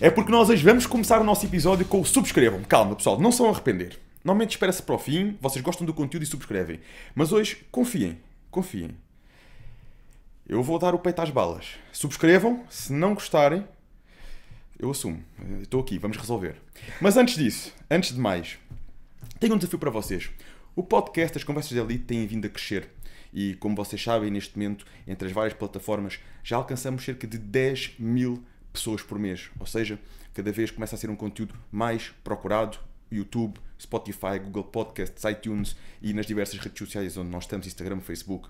É porque nós hoje vamos começar o nosso episódio com o subscrevam. Calma, pessoal, não se vão arrepender. Normalmente espera-se para o fim, vocês gostam do conteúdo e subscrevem. Mas hoje, confiem. Eu vou dar o peito às balas. Subscrevam, se não gostarem, eu assumo. Estou aqui, vamos resolver. Mas antes disso, antes de mais, tenho um desafio para vocês. O podcast das Conversas de Elite tem vindo a crescer. E como vocês sabem, neste momento, entre as várias plataformas, já alcançamos cerca de 10 mil pessoas por mês. Ou seja, cada vez começa a ser um conteúdo mais procurado. YouTube, Spotify, Google Podcasts, iTunes e nas diversas redes sociais onde nós estamos, Instagram, Facebook.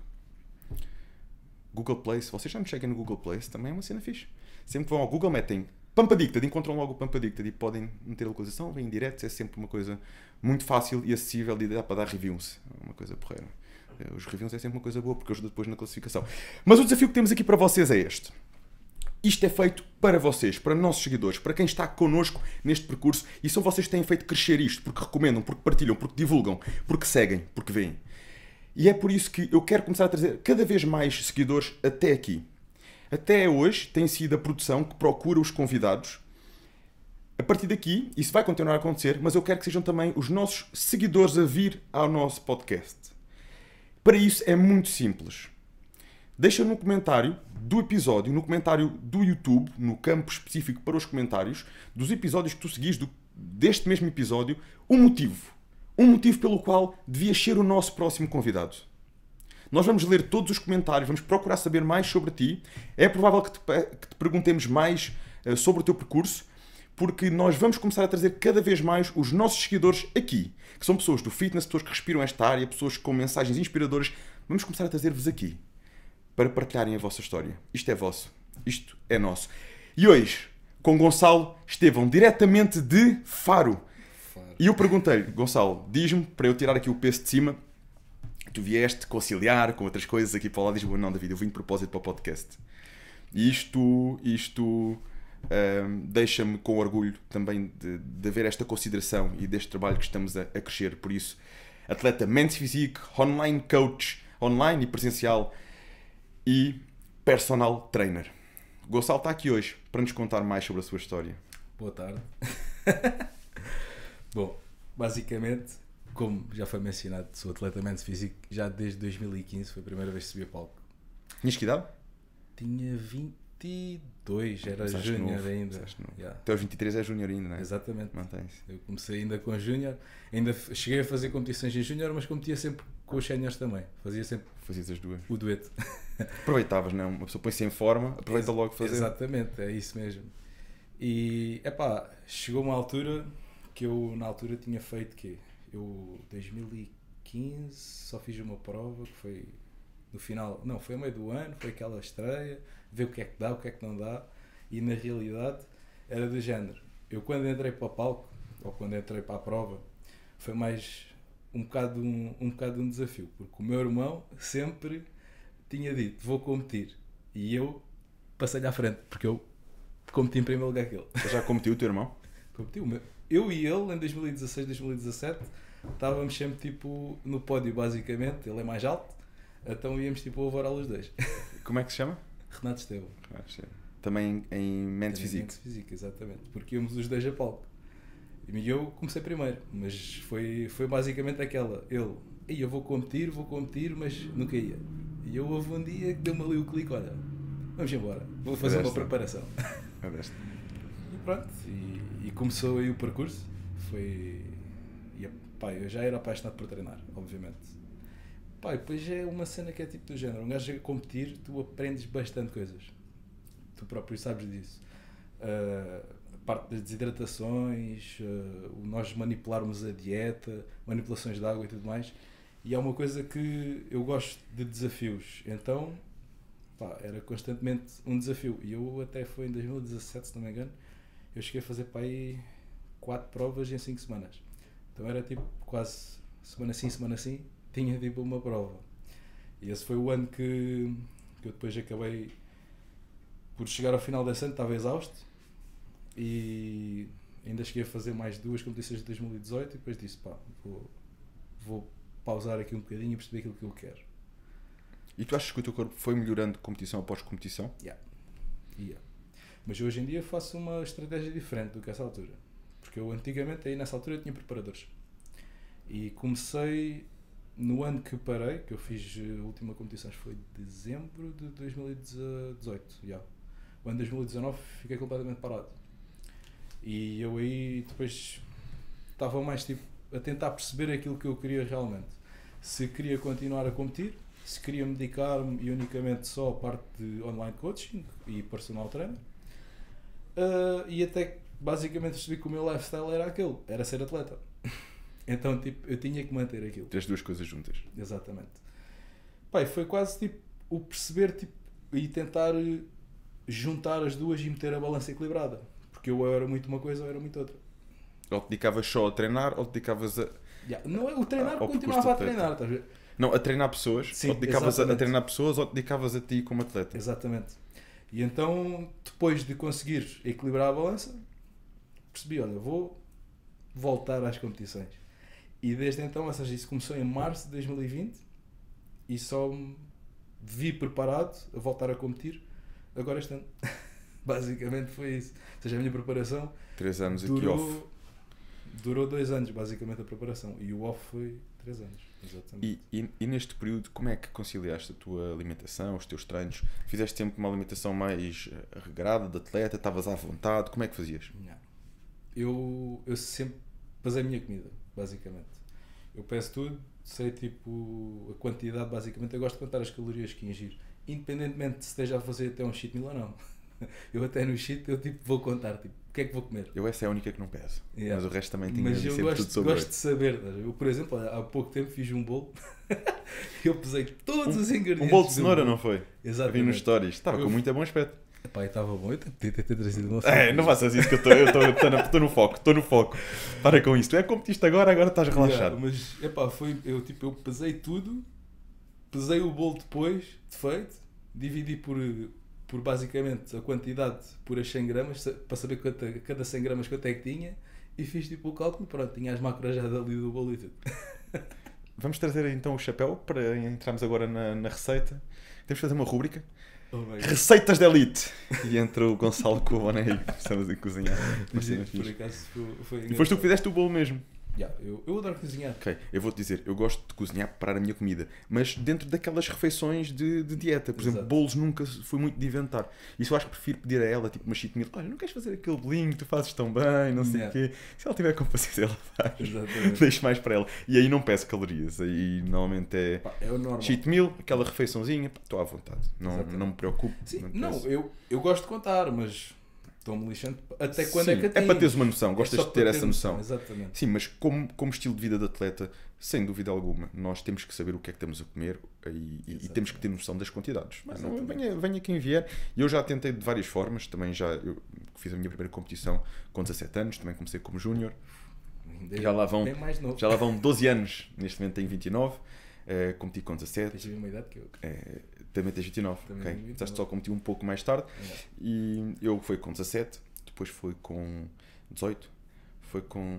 Google Play, se vocês já me seguem no Google Play, também é uma cena fixe. Sempre que vão ao Google, metem Pampadicted, encontram logo o Pampadicted e podem meter a localização, vêm em direto, é sempre uma coisa muito fácil e acessível e dá para dar reviews. É uma coisa porreira. Os reviews é sempre uma coisa boa porque ajuda depois na classificação. Mas o desafio que temos aqui para vocês é este. Isto é feito para vocês, para nossos seguidores, para quem está connosco neste percurso e são vocês que têm feito crescer isto, porque recomendam, porque partilham, porque divulgam, porque seguem, porque veem. E é por isso que eu quero começar a trazer cada vez mais seguidores até aqui. Até hoje tem sido a produção que procura os convidados. A partir daqui, isso vai continuar a acontecer, mas eu quero que sejam também os nossos seguidores a vir ao nosso podcast. Para isso é muito simples. Deixa no comentário do episódio, no comentário do YouTube, no campo específico para os comentários, dos episódios que tu seguis deste mesmo episódio, um motivo. Um motivo pelo qual devias ser o nosso próximo convidado. Nós vamos ler todos os comentários, vamos procurar saber mais sobre ti. É provável que te perguntemos mais sobre o teu percurso, porque nós vamos começar a trazer cada vez mais os nossos seguidores aqui, que são pessoas do fitness, pessoas que respiram esta área, pessoas com mensagens inspiradoras. Vamos começar a trazer-vos aqui, para partilharem a vossa história. Isto é vosso. Isto é nosso. E hoje, com Gonçalo Estevão, diretamente de Faro. E eu perguntei-lhe, Gonçalo, diz-me, para eu tirar aqui o peso de cima, tu vieste conciliar com outras coisas aqui para lá, diz-me, não, David, eu vim de propósito para o podcast. E isto deixa-me com orgulho também de haver esta consideração e deste trabalho que estamos a crescer. Por isso, atleta Men's Physique, online coach, online e presencial, e personal trainer. Gonçalo está aqui hoje para nos contar mais sobre a sua história. Boa tarde. Bom, basicamente, como já foi mencionado, sou atleta Men's Physique já desde 2015, foi a primeira vez que subi a palco. Tinhas que idade? Tinha 22, era júnior ainda. Yeah. Até aos 23 é júnior ainda, não é? Exatamente. Mantém-se. Eu comecei ainda com júnior, ainda cheguei a fazer competições em júnior, mas competia sempre com os séniores também. Fazias as duas. O dueto. Aproveitavas, não? Uma pessoa põe-se em forma, aproveita logo fazer. Exatamente, é isso mesmo. E, chegou uma altura que eu, na altura, tinha feito que eu, 2015, só fiz uma prova, que foi no final, não, foi a meio do ano, foi aquela estreia, ver o que é que dá, o que é que não dá, e na realidade era do género. Eu quando entrei para o palco, ou quando entrei para a prova, foi mais um bocado um desafio, porque o meu irmão sempre tinha dito, vou competir, e eu passei-lhe à frente, porque eu competi em primeiro lugar que ele. Você já competiu o teu irmão? Competi o meu. Eu e ele, em 2016, 2017, estávamos sempre tipo no pódio, basicamente. Ele é mais alto, então íamos tipo a overall os dois. Como é que se chama? Renato Estevão. Também em Men's Physique. Men's Physique, exatamente. Porque íamos os dois a palco. E eu comecei primeiro, mas foi basicamente aquela. Eu vou competir, mas nunca ia. E eu houve um dia que deu-me ali o clique, olha, vamos embora, vou fazer uma preparação. E pronto, e começou aí o percurso. Eu já era apaixonado por treinar, obviamente. Depois é uma cena que é tipo do género, um gajo a competir, tu aprendes bastante coisas. Tu próprio sabes disso. A parte das desidratações, nós manipularmos a dieta, manipulações de água e tudo mais. E é uma coisa que eu gosto de desafios. Então, era constantemente um desafio. E eu até foi em 2017, se não me engano, eu cheguei a fazer 4 provas em 5 semanas. Então era tipo quase semana sim, tinha tipo uma prova. E esse foi o ano que eu depois acabei por chegar ao final desse ano, estava exausto. E ainda cheguei a fazer mais 2 competições de 2018 e depois disse, vou pausar aqui um bocadinho e perceber aquilo que eu quero. E tu achas que o teu corpo foi melhorando competição após competição? Yeah. Mas hoje em dia faço uma estratégia diferente do que essa altura. Porque eu antigamente, aí nessa altura, eu tinha preparadores. E comecei no ano que parei, que eu fiz a última competição, acho que foi dezembro de 2018. Yeah. O ano de 2019 fiquei completamente parado. E eu aí depois estava mais tipo a tentar perceber aquilo que eu queria realmente. Se queria continuar a competir, se queria me dedicar-me e unicamente só a parte de online coaching e personal trainer. E até que basicamente percebi que o meu lifestyle era aquele, era ser atleta. Então tipo, eu tinha que manter aquilo. As duas coisas juntas. Exatamente. Pai, foi quase tipo o perceber tipo, e tentar juntar as duas e meter a balança equilibrada. Porque eu era muito uma coisa ou era muito outra. Ou te dedicavas só a treinar, ou te dedicavas a... Não, o treinar ao continuava a percurso treinar, estás a ver? Não, a treinar pessoas, Sim, ou te dedicavas a exatamente. treinar pessoas, ou te dedicavas a ti como atleta. Exatamente. E então, depois de conseguir equilibrar a balança, percebi, olha, vou voltar às competições. E desde então, ou seja, isso começou em março de 2020 e só me vi preparado a voltar a competir agora este ano. Basicamente foi isso. Ou seja, a minha preparação 3 anos aqui off. durou 2 anos, basicamente, a preparação. E o off foi 3 anos. Exatamente. E neste período, como é que conciliaste a tua alimentação, os teus treinos? Fizeste sempre uma alimentação mais regrada, de atleta? Estavas à vontade? Como é que fazias? Não. Eu sempre pesei a minha comida, basicamente. Eu peço tudo, sei tipo a quantidade, basicamente. Eu gosto de contar as calorias que ingiro, independentemente de se esteja a fazer até um cheat meal ou não. Eu até no cheat eu tipo, vou contar tipo, o que é que vou comer. Eu essa é a única que não peso. Yeah. Mas o resto também tinha Mas eu sempre tudo sobre gosto de saber. Eu, por exemplo, há pouco tempo fiz um bolo. Eu pesei todos os ingredientes. Um bolo de cenoura, não foi? Exatamente. Vi nos stories. Estava com muito bom aspecto. Epá, estava bom. Eu podia ter trazido uma Não faças isso que eu estou no foco. Estou no foco. Para com isso. Tu é que competiste agora estás relaxado. Yeah, mas epá, eu pesei tudo. Pesei o bolo depois de feito. Dividi por basicamente a quantidade por as 100 gramas para saber cada 100 gramas quanto é que tinha e fiz tipo o cálculo, pronto, tinha as macros já ali do bolo e tudo. Vamos trazer então o chapéu para entrarmos agora na receita. Temos de fazer uma rúbrica. Receitas de elite! E entra o Gonçalo com o boné e começamos a cozinhar. Por acaso foi E foste tu que fizeste o bolo mesmo. Yeah, eu adoro cozinhar. Ok, eu vou-te dizer, eu gosto de cozinhar para preparar a minha comida, mas dentro daquelas refeições de dieta. Por exemplo, bolos nunca fui muito de inventar. Isso eu acho que prefiro pedir a ela, tipo uma cheat meal, olha, não queres fazer aquele bolinho que tu fazes tão bem, não sei o quê. Se ela tiver com paciência, ela faz. Exatamente. Deixo mais para ela. E aí não peço calorias, aí normalmente é o normal. Cheat meal, aquela refeiçãozinha, estou à vontade. Não me preocupo. Sim, eu gosto de contar, mas... Estou-me lixando até quando é que é para teres uma noção, gostas de ter essa noção. Exatamente. Sim, mas como estilo de vida de atleta, sem dúvida alguma, nós temos que saber o que é que estamos a comer e temos que ter noção das quantidades. Mas não, venha quem vier. E eu já tentei de várias formas, também eu fiz a minha primeira competição com 17 anos, também comecei como júnior. Já lá vão 12 anos, neste momento tenho 29, competi com 17. Tens a mesma idade que eu. Também tens 29, ok. Estás só competi um pouco mais tarde. E eu fui com 17, depois fui com 18, foi com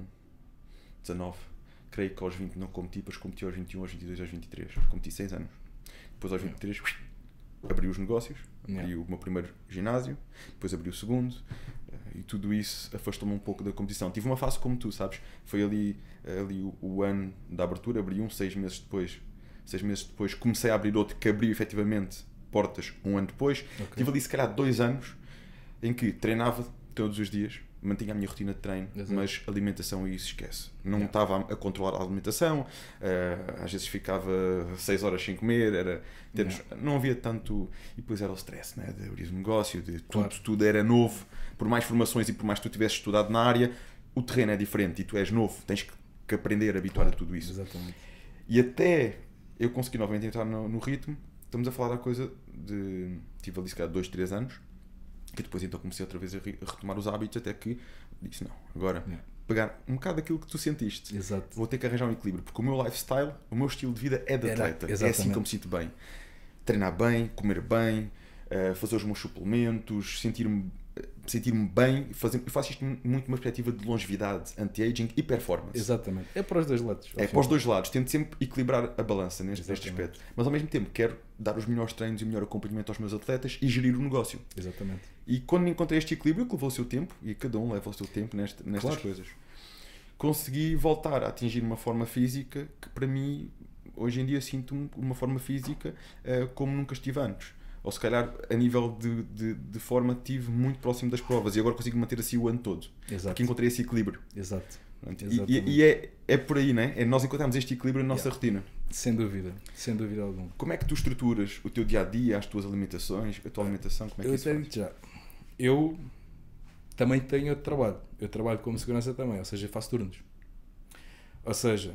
19. Creio que aos 20 não competi, depois competi aos 21, aos 22, aos 23. Competi 6 anos. Depois aos 23 abri os negócios, abri o meu primeiro ginásio, depois abri o segundo. E tudo isso afastou-me um pouco da competição. Tive uma fase como tu, sabes? Foi ali o ano da abertura, abri 6 meses depois. 6 meses depois comecei a abrir outro que abriu efetivamente portas um ano depois. Okay. Tive ali se calhar 2 anos em que treinava todos os dias, mantinha a minha rotina de treino, mas alimentação isso esquece. Não estava a controlar a alimentação, às vezes ficava 6 horas sem comer, não havia tanto... E depois era o stress, né? De abrir um negócio, de tudo era novo. Por mais formações e por mais que tu tivesses estudado na área, o terreno é diferente e tu és novo, tens que aprender a habituar a tudo isso. Exatamente. E até eu consegui novamente entrar no ritmo. Estamos a falar da coisa de... Tive ali se calhar 2, 3 anos, que depois então comecei outra vez a retomar os hábitos, até que disse, não, agora pegar um bocado daquilo que tu sentiste. Exato. Vou ter que arranjar um equilíbrio, porque o meu lifestyle, o meu estilo de vida é de atleta. É assim que eu me sinto bem. Treinar bem, comer bem, fazer os meus suplementos, sentir-me sentir-me bem, eu faço isto muito numa perspectiva de longevidade, anti-aging e performance. Exatamente. É para os dois lados. É para os dois lados, tento sempre equilibrar a balança neste aspecto. Mas ao mesmo tempo quero dar os melhores treinos e o melhor acompanhamento aos meus atletas e gerir o negócio. Exatamente. E quando encontrei este equilíbrio, que levou o seu tempo, e cada um leva o seu tempo nestas Claro. coisas, consegui voltar a atingir uma forma física que para mim, hoje em dia, sinto-me uma forma física como nunca estive antes. Ou se calhar a nível de forma estive muito próximo das provas e agora consigo manter assim o ano todo. Exato. Porque encontrei esse equilíbrio. Exato. E é por aí, né? É nós encontramos este equilíbrio na nossa rotina. Sem dúvida alguma. Como é que tu estruturas o teu dia-a-dia, as tuas alimentações, a tua alimentação? Como é que Eu isso até faz? digo já. Eu também tenho outro trabalho. Eu trabalho como segurança também, ou seja, faço turnos. Ou seja,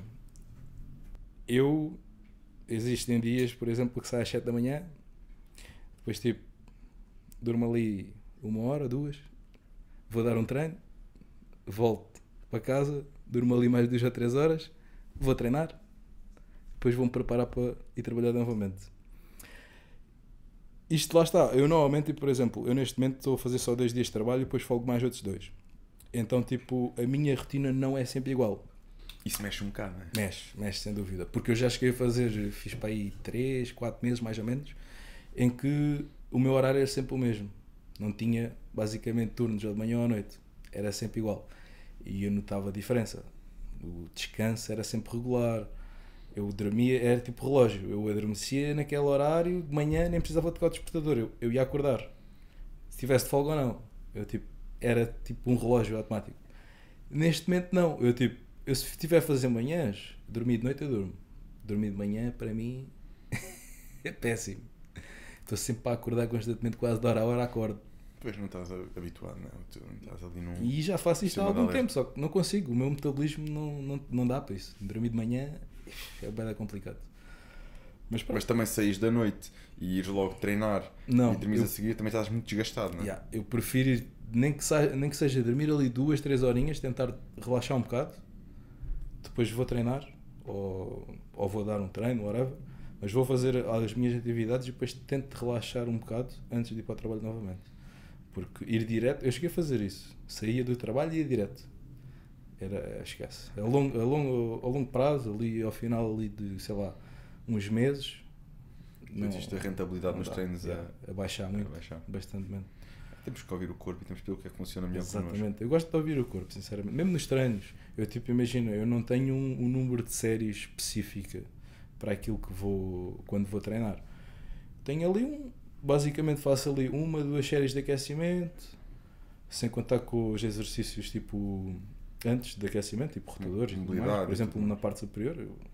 existem dias, por exemplo, que saio às 7 da manhã, depois tipo, durmo ali 1 hora, 2, vou dar um treino, volto para casa, durmo ali mais 2 ou 3 horas, vou treinar, depois vou-me preparar para ir trabalhar novamente. Isto lá está, eu normalmente, tipo, por exemplo, eu neste momento estou a fazer só 2 dias de trabalho e depois folgo mais outros 2. Então, tipo, a minha rotina não é sempre igual. Isso mexe um bocado, não é? Mexe sem dúvida. Porque eu já cheguei a fazer, fiz para aí 3, 4 meses mais ou menos, em que o meu horário era sempre o mesmo. Não tinha basicamente turnos ou de manhã ou à noite. Era sempre igual. E eu notava a diferença. O descanso era sempre regular. Eu dormia, era tipo relógio. Eu adormecia naquele horário, de manhã nem precisava tocar o despertador. Eu ia acordar. Se tivesse de folga ou não. Era tipo um relógio automático. Neste momento não. Eu se estiver a fazer manhãs, dormir de noite eu durmo. Dormir de manhã para mim é péssimo. Estou sempre para acordar constantemente, quase de hora a hora acordo. Pois não estás habituado, não é? Tu não estás ali num... E já faço isto há Sistema algum de alerta. tempo, só que não consigo. O meu metabolismo não dá para isso. Dormir de manhã é bem complicado. Mas pronto. Mas também saís da noite e ires logo treinar Não, e dormires a seguir, também estás muito desgastado, não é? Yeah, eu prefiro ir, nem que seja dormir ali 2, 3 horinhas, tentar relaxar um bocado, depois vou treinar ou vou dar um treino, whatever, mas vou fazer as minhas atividades e depois tento relaxar um bocado antes de ir para o trabalho novamente. Porque ir direto, eu cheguei a fazer isso, saía do trabalho e ia direto. Esquece. A longo prazo, ali ao final ali de, sei lá, uns meses, Existe a rentabilidade nos dá. treinos a baixar muito, baixar. bastantemente. Temos que ouvir o corpo e temos que ver o que é que funciona melhor connosco. Exatamente, eu gosto de ouvir o corpo, sinceramente. Mesmo nos treinos, eu imagino, eu não tenho um número de séries específica para aquilo que quando vou treinar. Tenho ali basicamente faço ali 1, 2 séries de aquecimento, sem contar com os exercícios tipo antes de aquecimento, tipo rotadores e tudo mais, por exemplo, na parte superior.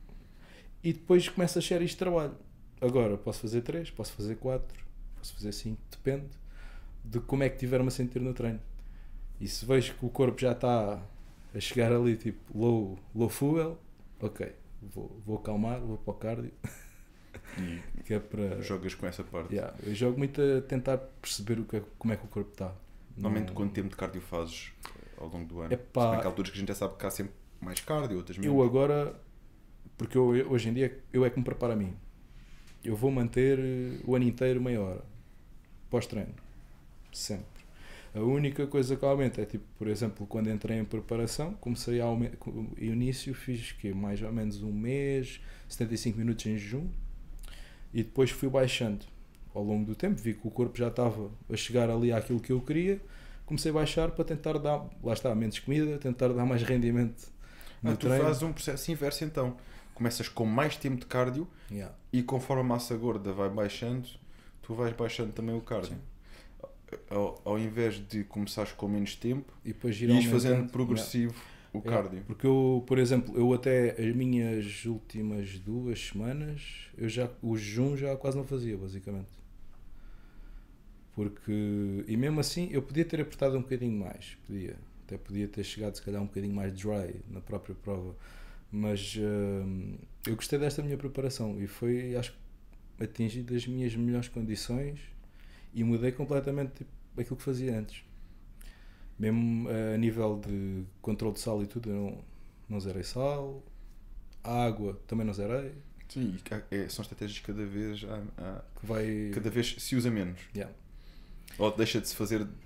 E depois começo as séries de trabalho. Agora, posso fazer 3, posso fazer 4, posso fazer 5, depende de como é que tiver-me a sentir no treino. E se vejo que o corpo já está a chegar ali tipo low fuel, ok, vou acalmar, vou para o cardio. E que é para... jogas com essa parte. Yeah, eu jogo muito a tentar perceber como é que o corpo está. Normalmente quanto tempo de cardio fazes ao longo do ano? Epá, Se bem que há alturas que a gente já sabe que há sempre mais cardio, outras menos. Eu agora, porque hoje em dia eu é que me preparo a mim. Eu vou manter o ano inteiro meia hora pós-treino. Sempre. A única coisa que aumenta é tipo, por exemplo, quando entrei em preparação, comecei a início, fiz que mais ou menos um mês, 75 minutos em jejum, e depois fui baixando ao longo do tempo, vi que o corpo já estava a chegar ali àquilo que eu queria, comecei a baixar para tentar dar, lá está, menos comida, tentar dar mais rendimento no tu treino. fazes um processo inverso então. Começas com mais tempo de cardio e conforme a massa gorda vai baixando, tu vais baixando também o cardio. Ao invés de começares com menos tempo e depois ires fazendo progressivo o cardio. Porque eu, por exemplo, eu até as minhas últimas 2 semanas, o jejum já quase não fazia, basicamente. E mesmo assim eu podia ter apertado um bocadinho mais, até podia ter chegado se calhar um bocadinho mais dry na própria prova, mas eu gostei desta minha preparação e foi, acho que atingi as minhas melhores condições e mudei completamente tipo, aquilo que fazia antes. Mesmo a nível de controle de sal e tudo, eu não zerei sal, a água também não zerei. Sim, são estratégias que cada vez se usa menos. Yeah. Ou deixa de se fazer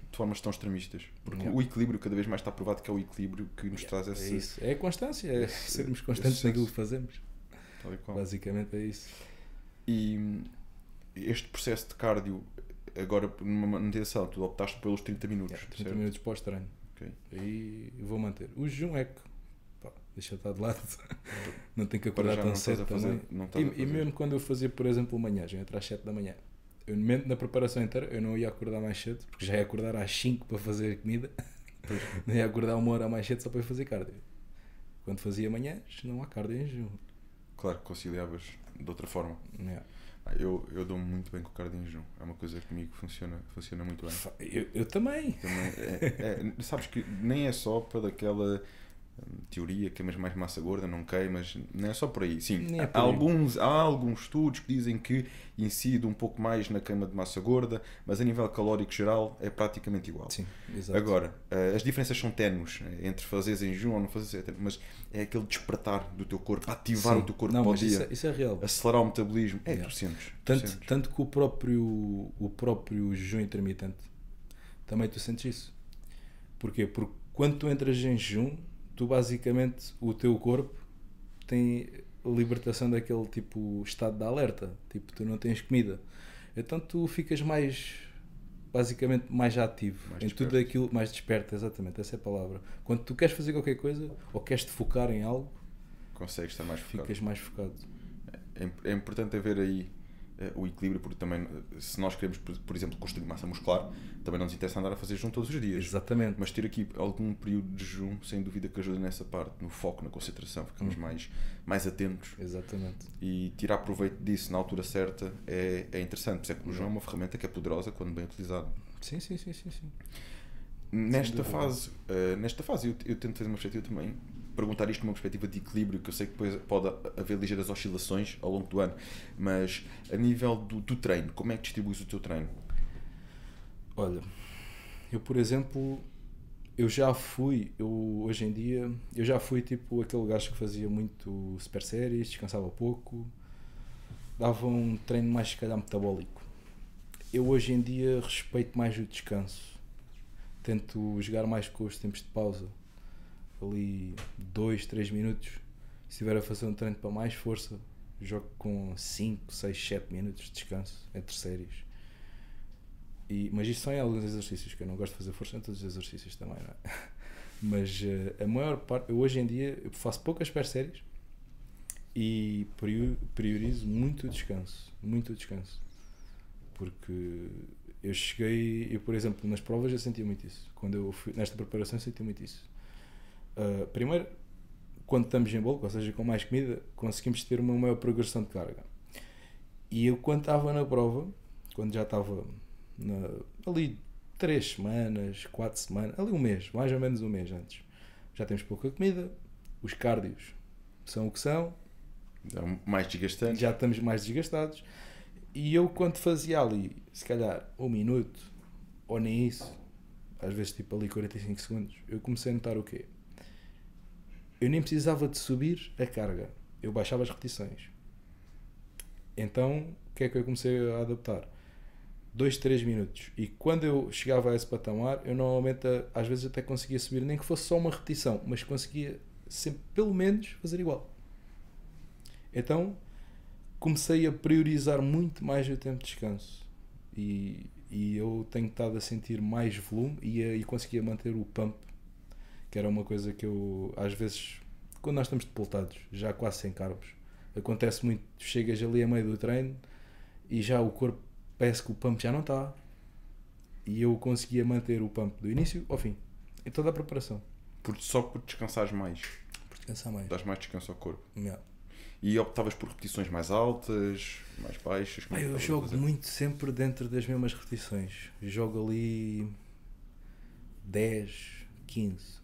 de formas tão extremistas. Porque Yeah. o equilíbrio cada vez mais está provado que é o equilíbrio que nos traz É esse... isso. É a constância, é esse- sermos constantes esse naquilo senso. que fazemos. Tal e qual. Basicamente é isso. E este processo de cardio, agora numa manutenção, tu optaste pelos 30 minutos, 30 certo? minutos pós-treino. Ok. Aí vou manter. O jejum é que, pá, deixa estar de lado. Não tenho que Agora acordar já tão não estás cedo a fazer, também. não estás a E fazer. mesmo quando eu fazia, por exemplo, manhãs, entre às 7 da manhã, eu na preparação inteira eu não ia acordar mais cedo, porque já ia acordar às 5 para fazer a comida. Pois. Não ia acordar 1 hora mais cedo só para ir fazer cardio. Quando fazia manhãs, não há cardio em jejum. Claro, conciliavas de outra forma. Yeah. Eu dou-me muito bem com o cardio em jejum. É uma coisa que comigo funciona muito bem. Eu também. Também sabes que nem é só para daquela teoria que é mais massa gorda, não queimas, não é só por aí. Sim, Nem é por há aí. alguns estudos que dizem que incide um pouco mais na queima de massa gorda, mas a nível calórico geral é praticamente igual. Sim, exato. Agora, as diferenças são ténues entre fazeres em jejum ou não fazeres, mas é aquele despertar do teu corpo, ativar Sim. o teu corpo Não, ao mas dia, isso é real. acelerar o metabolismo. Yeah. Tu sentes. Tanto que o próprio jejum intermitente também tu sentes isso. Porquê? Porque quando tu entras em jejum, tu basicamente, o teu corpo tem libertação daquele tipo estado de alerta. Tipo, tu não tens comida. Então tu ficas basicamente mais ativo Mais em desperto. tudo aquilo, mais desperto, exatamente, essa é a palavra. Quando tu queres fazer qualquer coisa ou queres te focar em algo, Consegues estar mais focado. ficas mais focado. É importante haver aí o equilíbrio, porque também, se nós queremos, por exemplo, construir massa muscular, também não nos interessa andar a fazer jejum todos os dias. Exatamente. Mas ter aqui algum período de jejum, sem dúvida que ajuda nessa parte, no foco, na concentração, ficamos mais atentos. Exatamente. E tirar proveito disso na altura certa é interessante. Por isso é que o jejum é uma ferramenta que é poderosa quando bem utilizada. Sim. Nesta dúvida. fase eu tento fazer uma perspectiva também, perguntar isto numa perspectiva de equilíbrio, que eu sei que depois pode haver ligeiras oscilações ao longo do ano, mas a nível do treino, como é que distribuis o teu treino? Olha, eu por exemplo, hoje em dia, eu já fui tipo aquele gajo que fazia muito super séries, descansava pouco, dava um treino mais se calhar metabólico. Eu hoje em dia respeito mais o descanso, tento jogar mais com os tempos de pausa, ali 2, 3 minutos, se estiver a fazer um treino para mais força, jogo com 5, 6, 7 minutos de descanso entre séries. Mas isto são em alguns exercícios, que eu não gosto de fazer força em todos os exercícios também, não é? Mas a maior parte, eu hoje em dia eu faço poucas super séries e priorizo muito o descanso, porque eu por exemplo nas provas eu sentia muito isso, quando eu fui nesta preparação eu sentia muito isso. Primeiro, quando estamos em bulk, ou seja, com mais comida, conseguimos ter uma maior progressão de carga. E eu quando estava na prova, quando já estava ali 3 semanas, 4 semanas, ali um mês, mais ou menos um mês antes, já temos pouca comida, os cardios são o que são, Mais desgastante? já estamos mais desgastados, e eu quando fazia ali, se calhar 1 minuto, ou nem isso, às vezes tipo ali 45 segundos, eu comecei a notar o quê? Eu nem precisava de subir a carga, eu baixava as repetições. Então, o que é que eu comecei a adaptar? 2, 3 minutos. E quando eu chegava a esse patamar, eu normalmente, às vezes até conseguia subir, nem que fosse só uma repetição, mas conseguia sempre, pelo menos, fazer igual. Então, comecei a priorizar muito mais o tempo de descanso. E eu tenho estado a sentir mais volume e conseguia manter o pump, que era uma coisa que eu, às vezes, quando nós estamos depoltados, já quase sem carbos, acontece muito, chegas ali a meio do treino e já o corpo parece que o pump já não está, e eu conseguia manter o pump do início ao fim, em toda a preparação. Só por descansares mais, Por descansar mais. dás mais descanso ao corpo. Yeah. E optavas por repetições mais altas, mais baixas? Como é que Eu estavas a jogo fazer? muito sempre dentro das mesmas repetições. Jogo ali 10, 15.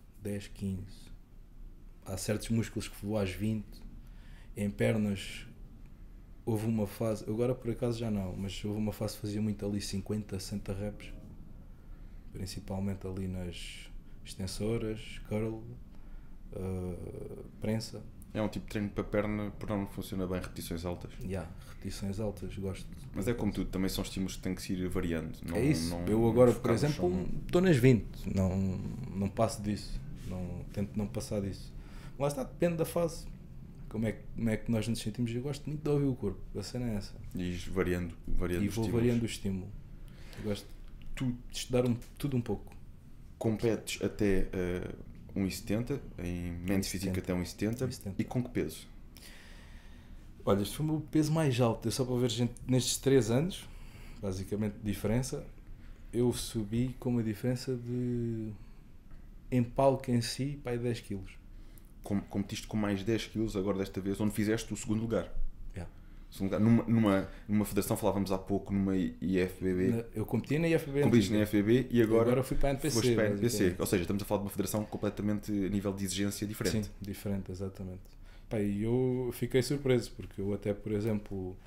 Há certos músculos que vou às 20. Em pernas houve uma fase, agora por acaso já não, mas houve uma fase que fazia muito ali 50, 60 reps. Principalmente ali nas extensoras, curl, prensa. É um tipo de treino para a perna, por não funciona bem repetições altas. Repetições altas, gosto. Mas é como tudo, também são estímulos que têm que se ir variando. Não, É isso. não- Eu não agora, por focarmos exemplo, só no- estou nas 20. Não passo disso. Tento não passar disso. Lá está, depende da fase. Como é que nós nos sentimos? Eu gosto muito de ouvir o corpo. A cena é essa. E ir variando E os vou estímulos. variando o estímulo. Eu gosto de estudar tudo um pouco. Competes até 1,70, em mente física 1,70. até 1,70. 1,70. E com que peso? Olha, este foi o meu peso mais alto. Eu só para ver, gente, nestes 3 anos, basicamente, de diferença, eu subi com uma diferença de, em palco em si, para aí 10 kg. Competiste com mais 10 kg agora desta vez, onde fizeste o segundo lugar. Yeah. Segundo lugar. Numa federação, falávamos há pouco, numa IFBB. Eu competi na IFBB. Competiste na IFBB e agora fui para a NPC. foste para a NPC. basicamente. Ou seja, estamos a falar de uma federação completamente a nível de exigência diferente. Sim, diferente, exatamente. Pá, e eu fiquei surpreso, porque eu até, por exemplo,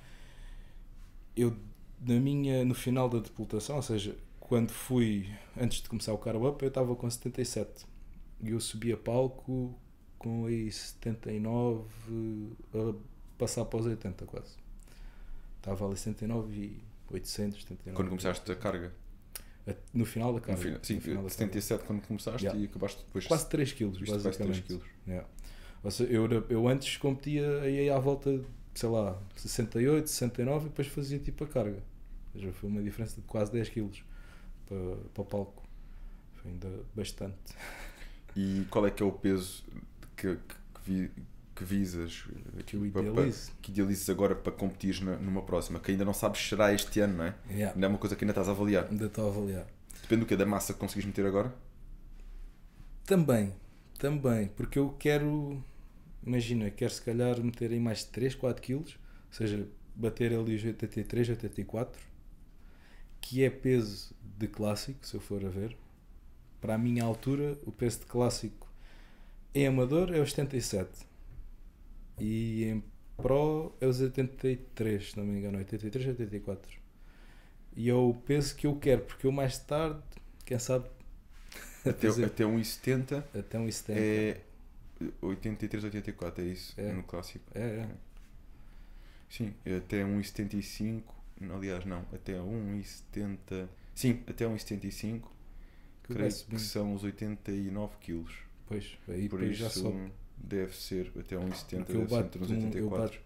no final da depilatação, ou seja, quando fui, antes de começar o carb up, eu estava com 77. E eu subi a palco com aí 79, a passar para os 80 quase. Estava ali 79 e 800, 79. Quando começaste a carga. No final da No carga. final, sim, no final da 77 quando começaste Yeah. e acabaste depois. quase 3 kg, Isto quase basicamente. 3 quilos. Yeah. Ou seja, eu antes competia aí à volta de, sei lá, 68, 69 e depois fazia tipo a carga. Ou seja, foi uma diferença de quase 10 kg para o palco. Foi ainda bastante. E qual é que é o peso que visas, Que eu para- idealizo. que idealizes agora para competir numa próxima? Que ainda não sabes se será este ano, não é? Yeah. Ainda é uma coisa que ainda estás a avaliar. Ainda estou a avaliar. Depende do quê? Da massa que conseguis meter agora? Também, porque eu quero, imagina, quero se calhar meter em mais 3, 4 kg, ou seja, bater ali os 83, 84, que é peso de clássico, se eu for a ver. Para a minha altura, o peso de clássico em amador é os 77 e em pro é os 83, se não me engano, 83, 84. E é o peso que eu quero, porque eu mais tarde, quem sabe, Até 1,70 até um 70. é 83, 84, é isso? É. No clássico. É. Sim, até 1,75. Aliás, não, até 1,70. Sim, até 1,75. Que Creio vai que subindo. são os 89 quilos. Pois, aí Por depois já isso sobe. deve ser até 1,70, Porque eu deve ser bato entre uns eu 84. bato.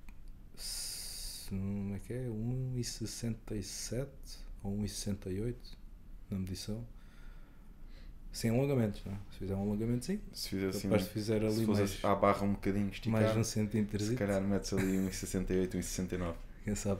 Como é que é? 1,67 ou 1,68 na medição. Sem alongamentos, não é? Se fizer um alongamento, sim. Se fizer assim, Capaz de fizer se ali fores mais, à barra um bocadinho mais esticado, um centímetro. se calhar metes ali 1,68, 1,69. Quem sabe?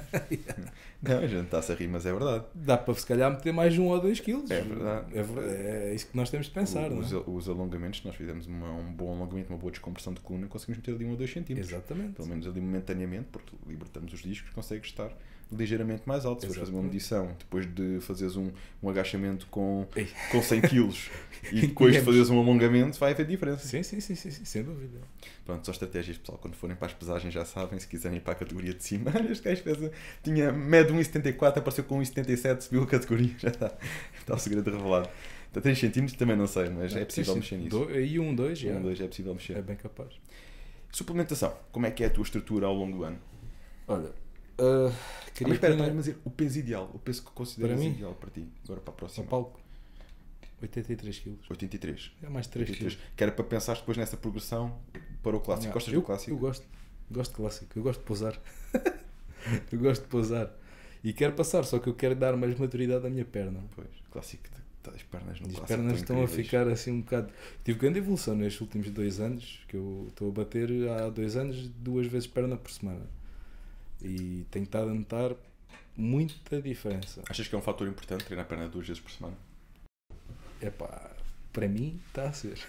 Não, a gente está-se a rir, mas é verdade. Dá para se calhar meter mais 1 ou 2 quilos. É verdade. É isso que nós temos de pensar, não é? Os alongamentos, nós fizemos um bom alongamento, uma boa descompressão de coluna, conseguimos meter ali 1 ou 2 centímetros. Exatamente. Pelo menos ali momentaneamente, porque libertamos os discos, consegues estar ligeiramente mais alto. Se fores fazer uma medição, depois de fazeres um agachamento com 100 kg e depois de fazeres um alongamento, vai haver diferença. Sim, sem dúvida. Pronto, só estratégias, pessoal. Quando forem para as pesagens já sabem, se quiserem ir para a categoria de cima. Este gajo mede 1,74, apareceu com 1,77, subiu a categoria, já está. Está o segredo revelado. Está 3 cm também não sei, mas é possível mexer nisso. E 1, 2, já. 1, 2 é possível mexer. É bem capaz. Suplementação, como é que é a tua estrutura ao longo do ano? Olha, Mas espera, estás-me a dizer o peso ideal, o peso que consideras Para mim? ideal para ti, agora para a ao próxima. palco, 83 kg. 83. É mais 3 kg. 83. Que era para pensar depois nessa progressão para o clássico. Gostas do clássico? Eu gosto de clássico, eu gosto de pousar. Eu gosto de pousar. E quero passar, só que eu quero dar mais maturidade à minha perna. Pois, clássico, as pernas no As clássico pernas estão a incríveis. ficar assim um bocado. Tive grande evolução nestes últimos 2 anos, que eu estou a bater há 2 anos 2 vezes perna por semana. E tenho estado a notar muita diferença. Achas que é um fator importante treinar a perna 2 vezes por semana? Epá, para mim está a ser.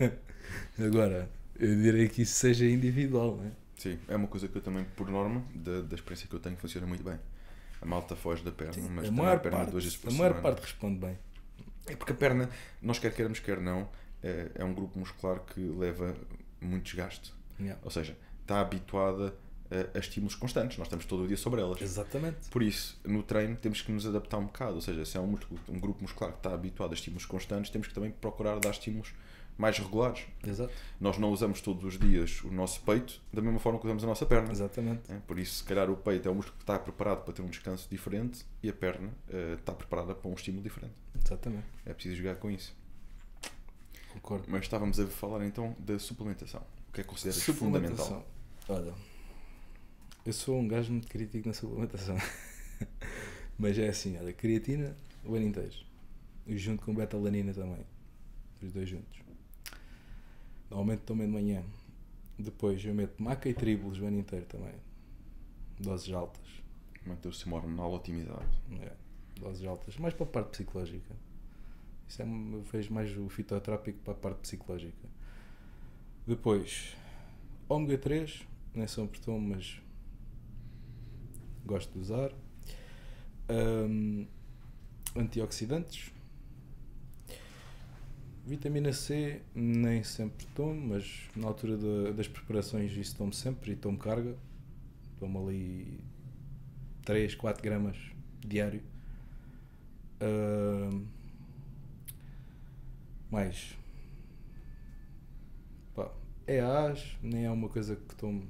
Agora, eu direi que isso seja individual, não é? Sim, é uma coisa que eu também, por norma, da experiência que eu tenho, funciona muito bem. A malta foge da perna, Sim, mas a treinar maior a perna parte, 2 vezes por a semana. maior parte responde bem. É porque a perna, nós quer queiramos, quer não, é um grupo muscular que leva muito desgaste. Yeah. Ou seja, está habituada a estímulos constantes, nós estamos todo o dia sobre elas. Exatamente. Por isso, no treino temos que nos adaptar um bocado, ou seja, se é um grupo muscular que está habituado a estímulos constantes, temos que também procurar dar estímulos mais regulares. Exato. Nós não usamos todos os dias o nosso peito da mesma forma que usamos a nossa perna. Exatamente. Por isso, se calhar, o peito é o músculo que está preparado para ter um descanso diferente e a perna está preparada para um estímulo diferente. Exatamente. É preciso jogar com isso. Concordo. Mas estávamos a falar então da suplementação. O que é que consideras fundamental? Olha, eu sou um gajo muito crítico na suplementação. Mas é assim, olha, creatina o ano inteiro. E junto com betalanina também. Os dois juntos. Normalmente tomo de manhã. Depois eu meto maca e tribulus o ano inteiro também. Doses altas. Manter o sistema hormonal otimizado. É, doses altas. Mais para a parte psicológica. Isso eu vejo mais o fitoterápico para a parte psicológica. Depois, ômega 3, nem sempre tomo, mas gosto de usar. Antioxidantes. Vitamina C, nem sempre tomo, mas na altura das preparações isso tomo sempre e tomo carga. Tomo ali 3, 4 gramas diário. Mais EAs, nem é uma coisa que tomo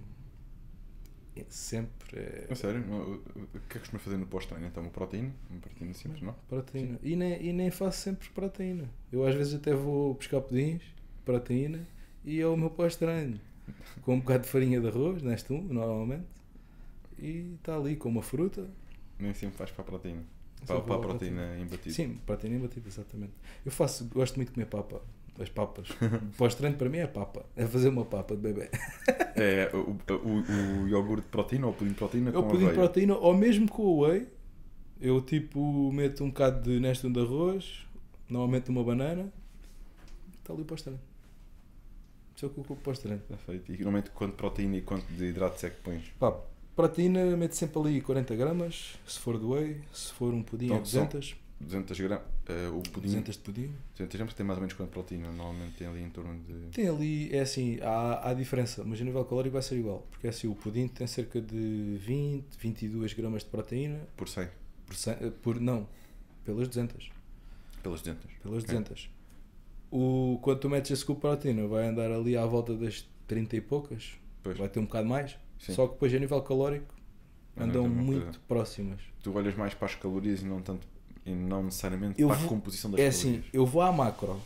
sempre. A sério? O que é que costuma fazer no pós-treino? Então, uma proteína? Uma proteína simples, não? Proteína. E nem faço sempre proteína. Eu às vezes até vou buscar pudins, proteína, e é o meu pós-treino. Com um bocado de farinha de arroz, Nestum, normalmente. E está ali com uma fruta. Nem sempre faz para a proteína. Para a proteína imbatida. Sim, proteína imbatida, exatamente. Gosto muito de comer papa. As papas. Pós-treino para mim é papa. É fazer uma papa de bebê. É o iogurte de proteína ou o pudim de proteína com Eu pudim de aveia? proteína, ou mesmo com o whey, eu tipo meto um bocado de Nestum de arroz, normalmente uma banana, está ali o pós-treino. Isso é o que eu como pós-treino. Está feito. E normalmente quanto de proteína e quanto de hidratos é que pões? Pá, proteína meto sempre ali 40 gramas, se for do whey, se for um pudim Então, é 200. 200 gramas. O pudim. 200 de pudim. 200 gramas tem mais ou menos quanto proteína? Normalmente tem ali em torno de. Tem ali, é assim, há diferença, mas a nível calórico vai ser igual. Porque é assim, o pudim tem cerca de 20, 22 gramas de proteína. Por 100? Não, pelas 200. Pelas 200. Pelas Ok. 200. Quando tu metes esse com proteína, vai andar ali à volta das 30 e poucas. Pois. Vai ter um bocado mais. Sim. Só que depois a nível calórico andam Não é a mesma muito coisa. próximas. Tu olhas mais para as calorias e não necessariamente Eu para a vou- composição das É calorias. assim, eu vou à macro.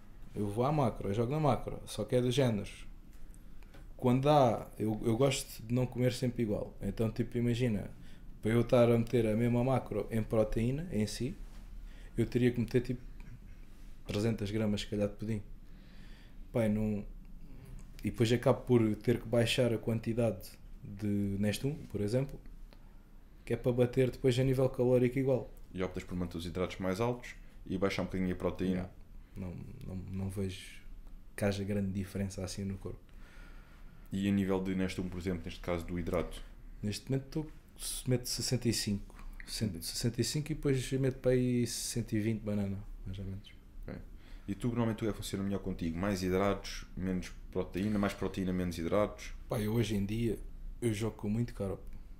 Eu jogo na macro. Só que é de géneros. Quando dá, eu gosto de não comer sempre igual. Então, tipo, imagina, para eu estar a meter a mesma macro em proteína, em si, eu teria que meter tipo 300 gramas, se calhar, de pudim. Pai, não... E depois acabo por ter que baixar a quantidade de Nestum, por exemplo, que é para bater depois a nível calórico igual. E optas por manter os hidratos mais altos e baixar um bocadinho a proteína. Não vejo que haja grande diferença assim no corpo. E a nível de Nestum, por exemplo, neste caso do hidrato, Neste momento meto 65. 65 e depois meto para aí 120 banana, mais ou menos. e tu normalmente o que funciona melhor contigo? Mais hidratos, menos proteína, mais proteína, menos hidratos? Pá, eu hoje em dia eu jogo com muito carbo.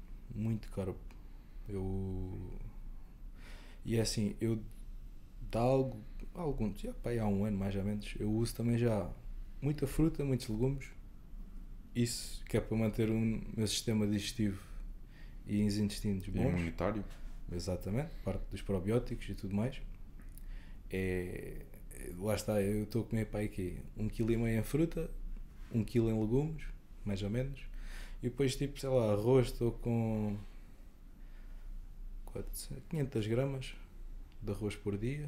E é assim, eu dá há um ano mais ou menos, eu uso também já muita fruta, muitos legumes. Isso que é para manter o meu sistema digestivo e os intestinos E bons. imunitário? Exatamente, parte dos probióticos e tudo mais. Lá está, eu estou a comer para aí aqui 1,5 kg em fruta, 1 kg em legumes, mais ou menos. E depois, tipo, sei lá, arroz, estou com 500 gramas de arroz por dia.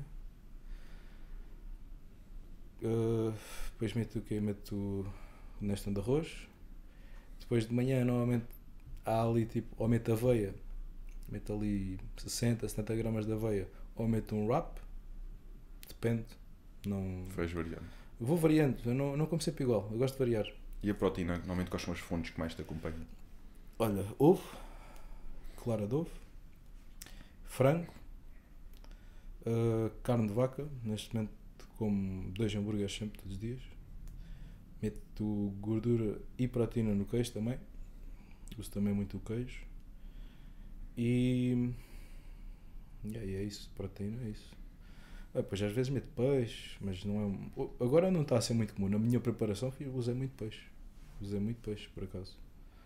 Depois meto o quê? Meto o Nestum de arroz. Depois de manhã, normalmente, há ali, tipo, ou meto aveia, meto ali 60, 70 gramas de aveia, ou meto um wrap, depende. Não... Vais variando. Vou variando, eu não como sempre igual, eu gosto de variar. E a proteína, normalmente quais são as fontes que mais te acompanham? Olha, ovo, clara de ovo, frango, carne de vaca, neste momento como 2 hambúrgueres sempre, todos os dias. Meto gordura e proteína no queijo também, uso também muito o queijo. E é isso, proteína é isso. Pois às vezes meto peixe, mas não é. Agora não está a ser muito comum. Na minha preparação usei muito peixe. Usei muito peixe, por acaso.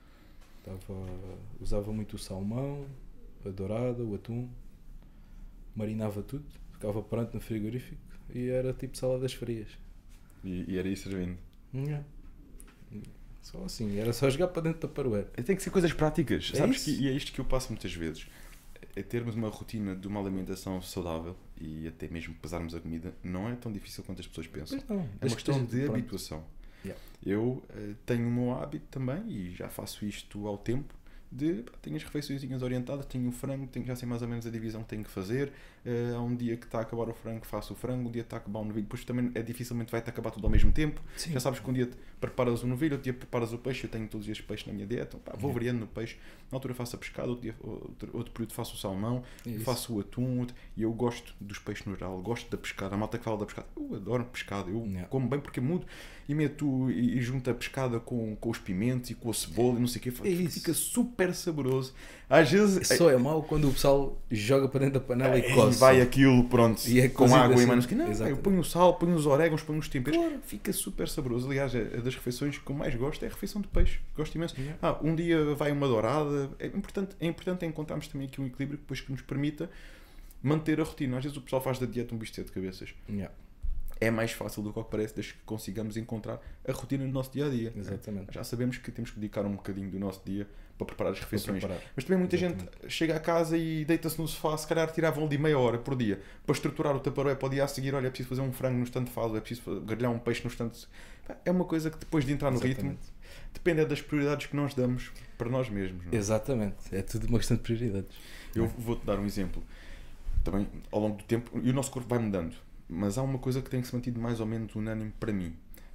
Usava muito o salmão, a dourada, o atum. Marinava tudo. Ficava pronto no frigorífico. E era tipo saladas frias. E era isso servindo. Yeah. Só assim. Era só jogar para dentro da Tupperware. Tem que ser coisas práticas. É Sabes isso. e é isto que eu passo muitas vezes. É termos uma rotina de uma alimentação saudável e até mesmo pesarmos a comida não é tão difícil quanto as pessoas pensam. Pois não. É uma questão de Pronto. habituação. Yeah. Eu tenho o meu hábito também e já faço isto ao tempo de tenho as refeiçõezinhas orientadas, tenho o frango, já sei mais ou menos a divisão que tenho que fazer. Há um dia que está a acabar o frango, faço o frango, um dia está a acabar o novilho, depois também dificilmente vai-te acabar tudo ao mesmo tempo. Sim. Já sabes que um dia preparas o novilho, outro dia preparas o peixe, eu tenho todos os dias peixe na minha dieta, vou variando no peixe, na altura faço a pescada, outro período faço o salmão, faço o atum, e eu gosto dos peixes no geral, gosto da pescada, a malta que fala da pescada, eu adoro pescada, eu como bem porque mudo e meto e junto a pescada com os pimentos e com a cebola e não sei o que, fica super saboroso. Às vezes só é mau quando o pessoal joga para dentro da panela e e coce. vai aquilo, pronto, E é com água assim, e mais. Não, exatamente. eu ponho o sal, ponho os orégãos, ponho os temperos, Claro. fica super saboroso. Aliás, é das refeições que eu mais gosto, é a refeição de peixe. Gosto imenso. Um dia vai uma dourada. É importante encontrarmos também aqui um equilíbrio depois que nos permita manter a rotina. Às vezes o pessoal faz da dieta um bicho de cabeças. É mais fácil do que parece, desde que consigamos encontrar a rotina no nosso dia a dia. Exatamente. Já sabemos que temos que dedicar um bocadinho do nosso dia para preparar as refeições. preparar. Mas também muita gente chega a casa e deita-se no sofá, se calhar tiravam ali meia hora por dia para estruturar o Tupperware para o dia a seguir. Olha, é preciso fazer um frango no instante fado, é preciso grelhar um peixe no instante. É uma coisa que depois de entrar no ritmo depende das prioridades que nós damos para nós mesmos. Não é? Exatamente. É tudo uma questão de prioridades. Eu vou-te dar um exemplo. Também, ao longo do tempo, e o nosso corpo vai mudando. Mas há uma coisa que tem que se mantido mais ou menos unânime para mim.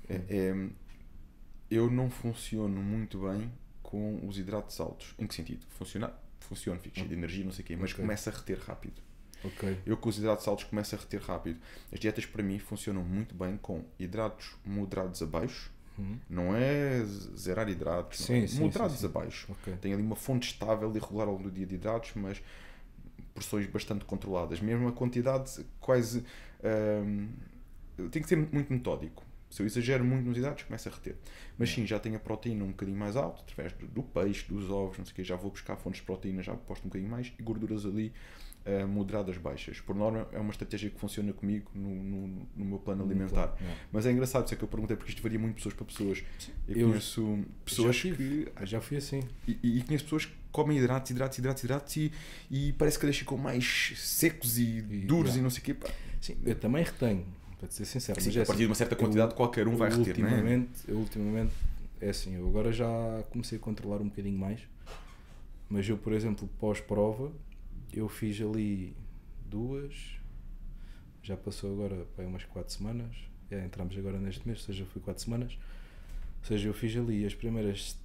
Eu não funciono muito bem com os hidratos altos. Em que sentido? Funciona, fico cheio de energia, não sei o quê, mas começa a reter rápido. Eu com os hidratos altos começo a reter rápido. As dietas para mim funcionam muito bem com hidratos moderados abaixo. Não é zerar hidratos, moderados abaixo. Tem ali uma fonte estável e regular ao longo do dia de hidratos, mas porções bastante controladas. Mesmo a quantidade quase... tem que ser muito metódico. Se eu exagero muito nos hidratos, começo a reter. Mas sim, já tenho a proteína um bocadinho mais alta, através do peixe, dos ovos, não sei o quê, já vou buscar fontes de proteína, já posto um bocadinho mais, e gorduras ali moderadas baixas. Por norma, é uma estratégia que funciona comigo no meu plano alimentar. Mas é engraçado, sei que eu perguntei, porque isto varia muito de pessoas para pessoas. Eu conheço pessoas que... Já fui assim. E conheço pessoas que comem hidratos e parece que eles ficam mais secos e duros e não sei o quê. Pá. Sim, eu também retenho, para te ser sincero. Sim, mas a partir de uma certa quantidade qualquer um vai reter, não é? Ultimamente, é assim, eu agora já comecei a controlar um bocadinho mais, mas eu, por exemplo, pós-prova, eu fiz ali 2, já passou agora umas 4 semanas, entramos agora neste mês, ou seja, fui 4 semanas, ou seja, eu fiz ali os primeiros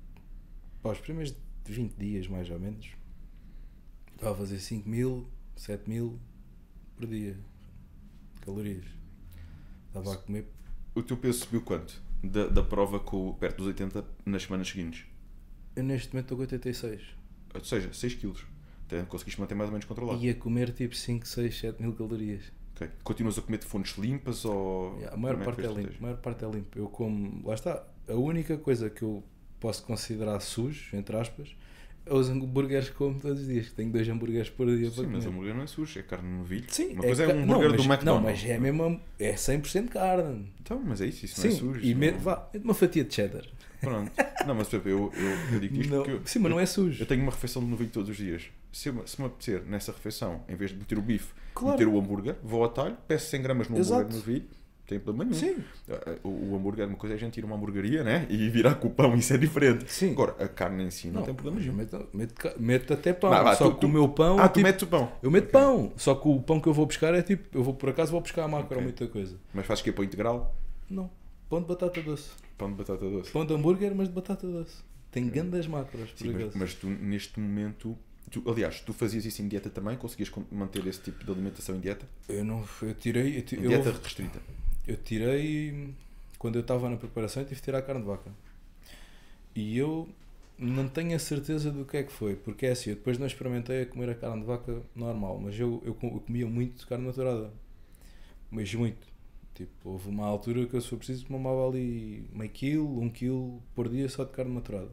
20 dias mais ou menos, estava a fazer 5.000, 7.000 por dia calorias, estava a comer. O teu peso subiu quanto? Da prova perto dos 80 nas semanas seguintes? Eu neste momento estou com 86. Ou seja, 6 kg. Até conseguiste manter mais ou menos controlado. E a comer tipo 5, 6, 7.000 calorias. Okay. Continuas a comer de fontes limpas ou... A maior parte é limpa. Eu como... Lá está. A única coisa que eu posso considerar sujo, entre aspas, é os hambúrgueres que como todos os dias. Tenho 2 hambúrgueres por dia para comer. Mas o hambúrguer não é sujo, é carne no novilho. Sim, uma coisa é um hambúrguer do McDonald's. Não, mas é mesmo... É 100% carne. Então, mas é isso não é sujo. E mete uma fatia de cheddar. Pronto. Não, mas eu digo isto porque... Sim, mas não é sujo. Eu tenho uma refeição de novilho todos os dias. Se me apetecer nessa refeição, em vez de meter o bife, claro, meter o hambúrguer, vou ao talho, peço 100 gramas no hambúrguer de novilho, não tem problema nenhum. Sim. O hambúrguer, uma coisa é a gente ir a uma hamburgueria, né? E virar com o pão, isso é diferente. Sim. Agora, a carne em si não tem problema nenhum. Meto até pão. Só que o meu pão... tu metes o pão? Eu meto pão. Só que o pão que eu vou buscar é tipo... Eu vou por acaso vou buscar a macro ou muita coisa. Mas fazes que é pão integral? Não. Pão de batata doce. Pão de batata doce. Pão de hambúrguer, mas de batata doce. Tem grandes macros. Sim, mas tu neste momento... aliás, tu fazias isso em dieta também? Conseguias manter esse tipo de alimentação em dieta? Eu tirei... Dieta restrita? Eu tirei... Quando eu estava na preparação, eu tive que tirar a carne de vaca. E eu não tenho a certeza do que é que foi. Porque é assim, eu depois não experimentei a comer a carne de vaca normal. Mas eu comia muito carne maturada. mas muito. Tipo, houve uma altura que eu, se for preciso, mamava ali meio quilo, 1 quilo por dia só de carne maturada.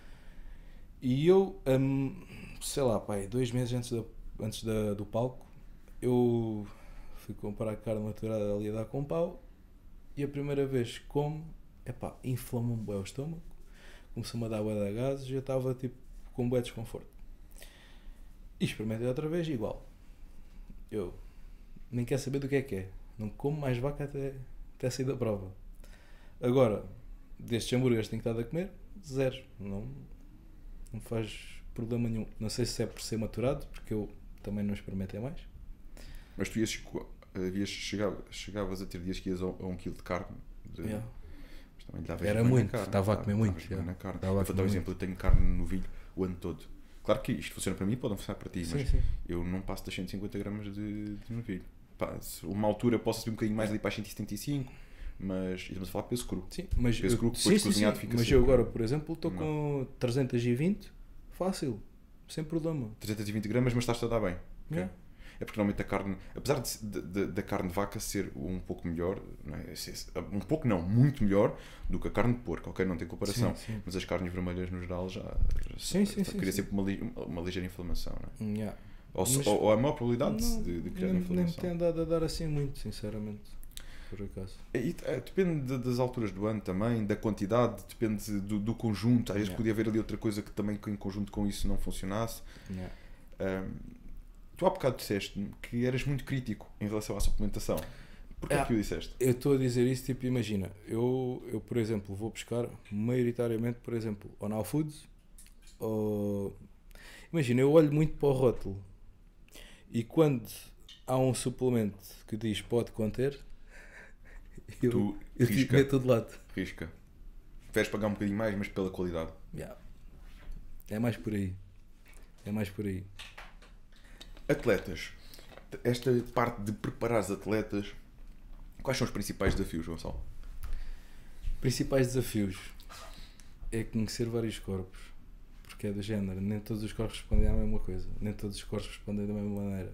E eu, sei lá, pai, 2 meses do palco, eu fui comprar carne maturada ali a dar com pau e a primeira vez que como, epá, inflamou-me bem o estômago, começou-me a dar bué de gases e eu estava tipo com bué de desconforto. E experimentei outra vez igual. Eu nem quero saber do que é. Não como mais vaca até sair da prova. Agora, destes hambúrgueres que tenho estado a comer, zero. Não faz problema nenhum. Não sei se é por ser maturado, porque eu também não experimentei mais. Mas tu chegavas a ter dias que ias a 1 kg de carne. Yeah. Mas também lhe davas Era bem na muito, carne, estava a comer muito. bem na carne. Estava a Eu vou dar um comer exemplo, eu tenho carne no novilho o ano todo. Claro que isto funciona para mim, pode não funcionar para ti, Sim, mas sim. eu não passo das 150 gramas de novilho. Pá, uma altura posso subir um bocadinho mais ali para as 175, mas estamos a falar de peso cru. Sim, mas Peso cru, depois sim, cozinhado fica mas sempre- eu agora, por exemplo, estou com 320, fácil, sem problema. 320 gramas, mas estás-te a dar bem. Yeah. É porque normalmente a carne, apesar da carne de vaca ser um pouco melhor, não é? Um pouco não, muito melhor do que a carne de porco, ok? Não tem comparação. Sim. Mas as carnes vermelhas no geral já Sim. cria sempre uma ligeira inflamação, não é? Yeah. Ou a maior probabilidade Não, de criar nem me inflamação. tem andado a dar assim muito, sinceramente, por acaso. Depende das alturas do ano também, da quantidade, depende do conjunto. Às vezes Yeah. podia haver ali outra coisa que também em conjunto com isso não funcionasse. Yeah. Tu há bocado disseste-me que eras muito crítico em relação à suplementação. Porquê é que o disseste? Eu estou a dizer isso, tipo, imagina, eu por exemplo, vou buscar maioritariamente, por exemplo, ou Now Foods, ou... Imagina, eu olho muito para o rótulo e quando há um suplemento que diz pode conter, eu tipo, meto de lado. Risca. Preferes pagar um bocadinho mais, mas pela qualidade. Yeah. É mais por aí. Atletas. Esta parte de preparar os atletas, quais são os principais desafios, Gonçalo? Principais desafios é conhecer vários corpos, porque é do género, nem todos os corpos respondem à mesma coisa, nem todos os corpos respondem da mesma maneira.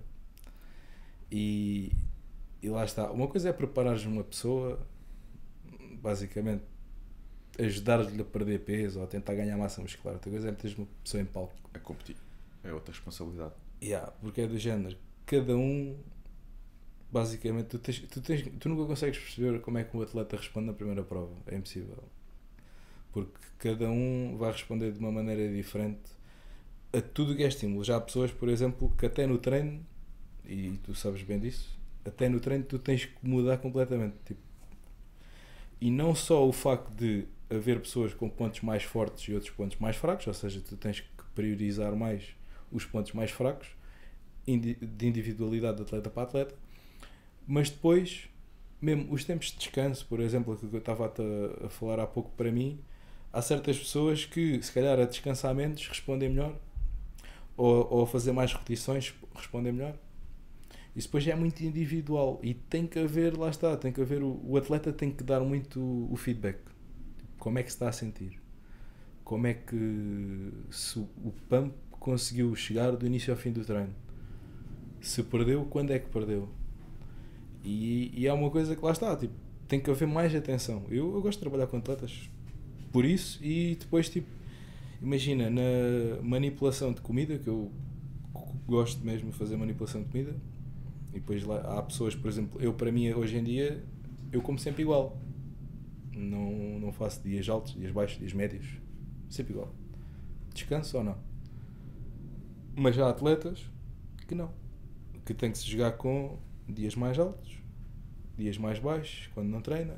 E lá está. Uma coisa é preparares uma pessoa, basicamente ajudar-lhe a perder peso ou a tentar ganhar massa muscular. Outra coisa é meteres uma pessoa em palco. A competir. É outra responsabilidade. Porque é do género, cada um, basicamente, tu nunca consegues perceber como é que um atleta responde na primeira prova. É impossível. Porque cada um vai responder de uma maneira diferente a tudo que é estímulo. Já há pessoas, por exemplo, que até no treino, e tu sabes bem disso, até no treino tu tens que mudar completamente. Tipo, e não só o facto de haver pessoas com pontos mais fortes e outros pontos mais fracos, ou seja, tu tens que priorizar mais os pontos mais fracos de individualidade de atleta para atleta, mas depois mesmo os tempos de descanso, por exemplo, aquilo que eu estava a falar há pouco, para mim há certas pessoas que se calhar a descansar menos respondem melhor, ou a fazer mais repetições respondem melhor. Isso depois é muito individual e tem que haver, lá está, tem que haver, o atleta tem que dar muito o feedback. Como é que se está a sentir? Como é que se o pump conseguiu chegar do início ao fim do treino? Se perdeu, quando é que perdeu? E é uma coisa que lá está, tipo, tem que haver mais atenção. Eu gosto de trabalhar com atletas por isso, e depois, tipo, imagina, na manipulação de comida, que eu gosto mesmo de fazer manipulação de comida, e depois lá há pessoas, por exemplo, eu para mim hoje em dia, eu como sempre igual. Não faço dias altos, dias baixos, dias médios, sempre igual. Descanso ou não? Mas há atletas que não, que tem que se jogar com dias mais altos, dias mais baixos, quando não treina.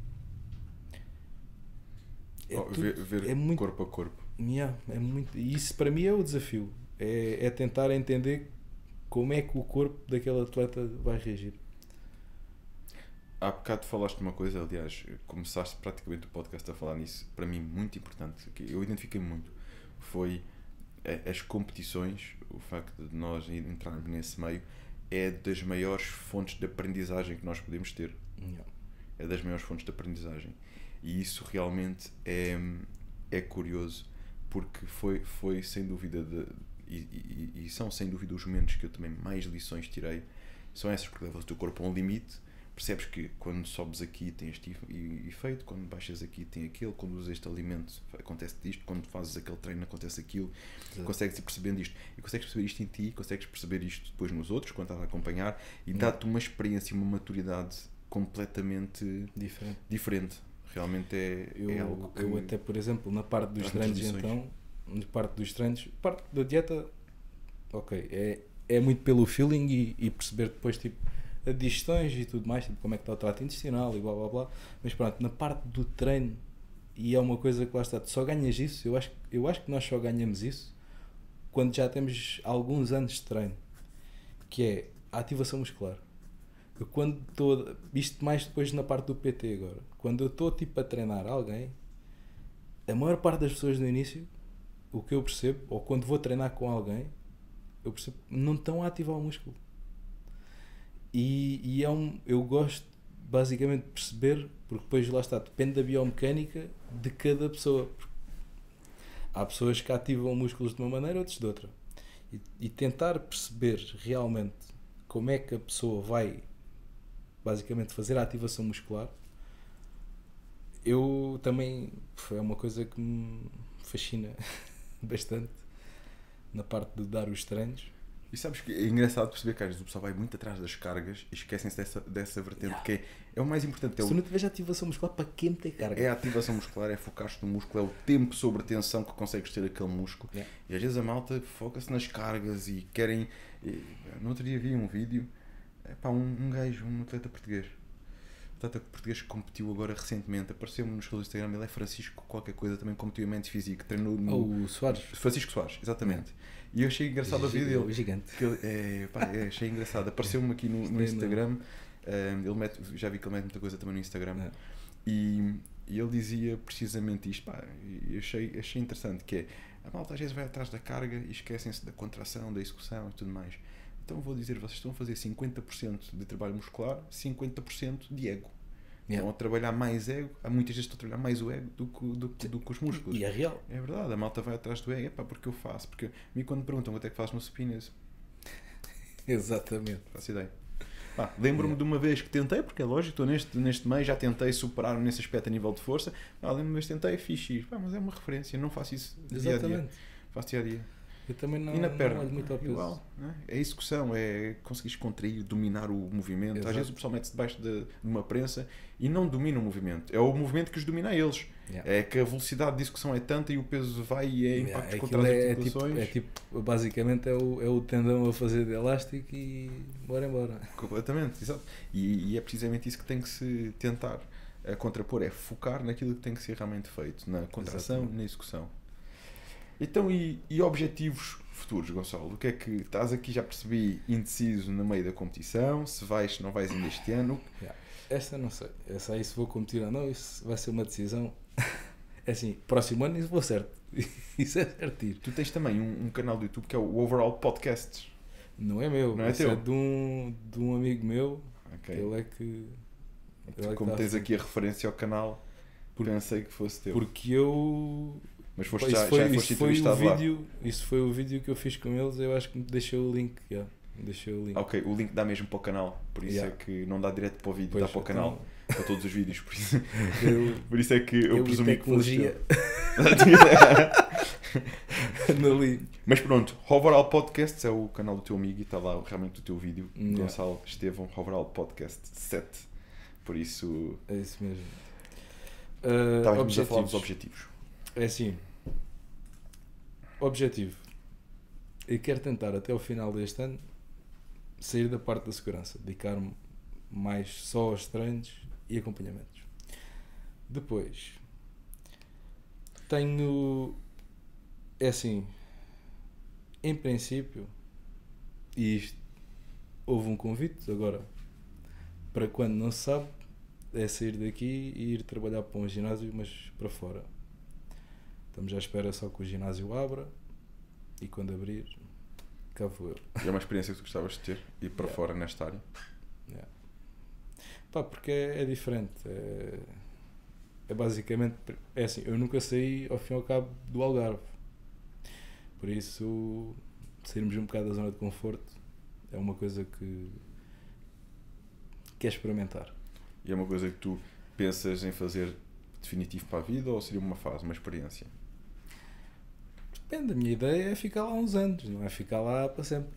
Ver muito, corpo a corpo. é muito, e isso para mim é o desafio. É tentar entender como é que o corpo daquele atleta vai reagir. Há bocado falaste de uma coisa, aliás, começaste praticamente o podcast a falar nisso, para mim muito importante, que eu identifiquei muito, foi as competições, o facto de nós entrarmos nesse meio, é das maiores fontes de aprendizagem que nós podemos ter. É das maiores fontes de aprendizagem. E isso realmente é curioso, porque foi sem dúvida, são sem dúvida os momentos que eu também mais lições tirei, são essas, porque levas o teu corpo a um limite, percebes que quando sobes aqui tem este efeito, quando baixas aqui tem aquele, quando usas este alimento acontece isto, quando fazes aquele treino acontece aquilo. Consegues ir percebendo isto e consegues perceber isto em ti, consegues perceber isto depois nos outros quando estás a acompanhar e dá-te uma experiência, uma maturidade completamente diferente. Realmente é algo que... Eu até, por exemplo, na parte dos treinos, então, na parte dos treinos, parte da dieta, ok, é muito pelo feeling e perceber depois, tipo, as digestões e tudo mais, tipo, como é que está o trato intestinal e blá blá blá, mas pronto, na parte do treino, e é uma coisa que lá está, tu só ganhas isso, eu acho que nós só ganhamos isso quando já temos alguns anos de treino, que é a ativação muscular. Eu quando estou, isto mais depois na parte do PT agora, quando eu estou tipo a treinar alguém, a maior parte das pessoas no início, o que eu percebo, ou quando vou treinar com alguém, eu percebo que não estão a ativar o músculo. E eu gosto basicamente de perceber, porque depois lá está, depende da biomecânica de cada pessoa. Há pessoas que ativam músculos de uma maneira, outros de outra. E tentar perceber realmente como é que a pessoa vai basicamente fazer a ativação muscular, eu também, é uma coisa que me fascina bastante na parte de dar os treinos. E sabes que é engraçado perceber que às vezes o pessoal vai muito atrás das cargas e esquecem-se dessa vertente, que é o mais importante. Se não tiveres ativação muscular, para que meter carga? É a ativação muscular, é focar-te no músculo, é o tempo sobre tensão que consegues ter aquele músculo. E às vezes a malta foca-se nas cargas e querem... No outro dia vi um vídeo, um gajo, um atleta português que competiu agora recentemente, apareceu-me no do Instagram, ele é Francisco qualquer coisa, também competiu em mente físico, treinou no... O Soares. Francisco Soares, exatamente. E eu achei engraçado a vida dele. Gigante. Achei engraçado. Apareceu-me aqui no Instagram. Ele já vi que ele mete muita coisa também no Instagram. E ele dizia precisamente isto. E achei interessante, que é, a malta às vezes vai atrás da carga e esquecem-se da contração, da execução e tudo mais. Então vou dizer, vocês estão a fazer 50% de trabalho muscular, 50% de ego. Estão a trabalhar mais ego, há muitas vezes estão a trabalhar mais o ego do que os músculos. E é real. É verdade, a malta vai atrás do ego, porque eu faço. Porque a mim quando me perguntam quanto é que fazes no supino, exatamente. Faço ideia. Lembro-me de uma vez que tentei, porque é lógico, estou neste meio, já tentei superar-me nesse aspecto a nível de força. Lembro-me de uma vez que tentei, fiz X. Mas é uma referência, não faço isso dia a dia. Faço dia a dia. Eu também não, e na perna, não olho muito ao peso. Igual, né? É execução, é conseguires contrair, dominar o movimento. Exato. Às vezes o pessoal mete-se debaixo de uma prensa e não domina o movimento. É o movimento que os domina a eles. É que a velocidade de execução é tanta e o peso vai e é impactos contra as articulações. É tipo, basicamente é o tendão a fazer de elástico e bora embora. Completamente, exato. E é precisamente isso que tem que se tentar contrapor, é focar naquilo que tem que ser realmente feito, na contração e na execução. Então, e objetivos futuros, Gonçalo? O que é que estás aqui, já percebi, indeciso no meio da competição, se vais, se não vais ainda este ano? Esta não sei. Essa aí se vou competir ou não, isso vai ser uma decisão. É assim, próximo ano isso vou certo. Isso é certinho. Tu tens também um canal do YouTube que é o Overall Podcasts. Não é meu, não é teu? É de um amigo meu. Okay. Ele é que... Como tens aqui a referência ao canal, pensei que fosse teu. Porque eu... Mas foste entrevistado lá. Isso foi o vídeo que eu fiz com eles, eu acho que me deixei o link. Ok, o link dá mesmo para o canal, por isso é que não dá direto para o vídeo, dá para o canal, para todos os vídeos, por isso é que eu presumi que fosse Mas pronto, Overall Podcasts é o canal do teu amigo e está lá realmente o teu vídeo, Gonçalo Estevão, Overall Podcast 7, por isso... É isso mesmo. Estávamos a falar dos objetivos. É assim, objetivo, eu quero tentar até o final deste ano sair da parte da segurança, dedicar-me mais só aos treinos e acompanhamentos. Depois, é assim, em princípio, e isto, houve um convite, agora, para quando não se sabe, é sair daqui e ir trabalhar para um ginásio, mas para fora. Estamos à espera só que o ginásio abra e quando abrir, cá vou eu. É uma experiência que tu gostavas de ter, ir para fora nesta área? Porque é diferente. É basicamente, é assim, eu nunca saí ao fim e ao cabo do Algarve. Por isso, sairmos um bocado da zona de conforto é uma coisa que quer experimentar. E é uma coisa que tu pensas em fazer definitivo para a vida ou seria uma fase, uma experiência? Depende, a minha ideia é ficar lá uns anos, não é ficar lá para sempre.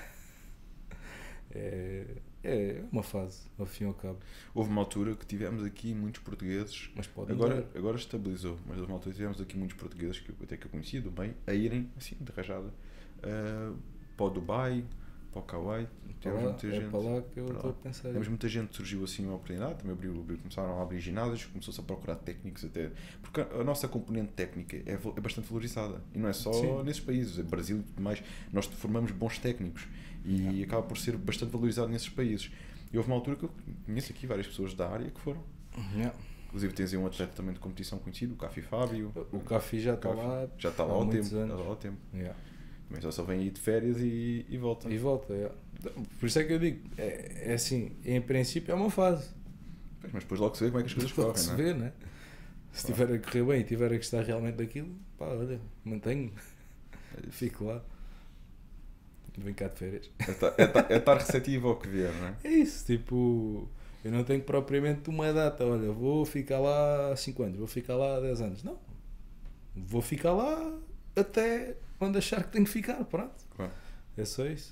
É uma fase, ao fim e ao cabo. Houve uma altura que tivemos aqui muitos portugueses, Mas pode agora estabilizou, mas houve uma altura que tivemos aqui muitos portugueses, que eu conhecia do bem, a irem, assim, de rajada, para o Dubai, para o Kuwait. Tivemos muita gente. É para lá que eu estou a pensar. Temos muita gente que surgiu assim uma oportunidade, também começaram a abrir ginásios, começou-se a procurar técnicos até, porque a nossa componente técnica é bastante valorizada, e não é só Sim. nesses países, Brasil e tudo mais, nós formamos bons técnicos, e acaba por ser bastante valorizado nesses países. E houve uma altura que eu conheço aqui várias pessoas da área que foram. Yeah. Inclusive tens aí um atleta também de competição conhecido, o Cafi Fábio. O Cafi já está lá. Já está lá há ao muitos tempo. anos. Está lá ao tempo. Yeah. Mas só vem aí de férias e volta. E volta, yeah. Por isso é que eu digo, é assim, em princípio é uma fase. Mas depois logo se vê como é que as coisas Logo correm, se não é? vê, né? Se estiver a correr bem e tiver a gostar realmente daquilo, pá, olha, mantenho, fico lá. Vem cá de férias. É estar receptivo ao que vier, não é? É isso, tipo, eu não tenho propriamente uma data, olha, vou ficar lá 5 anos, vou ficar lá 10 anos. Não. Vou ficar lá até quando achar que tenho que ficar, pronto. Claro. É só isso.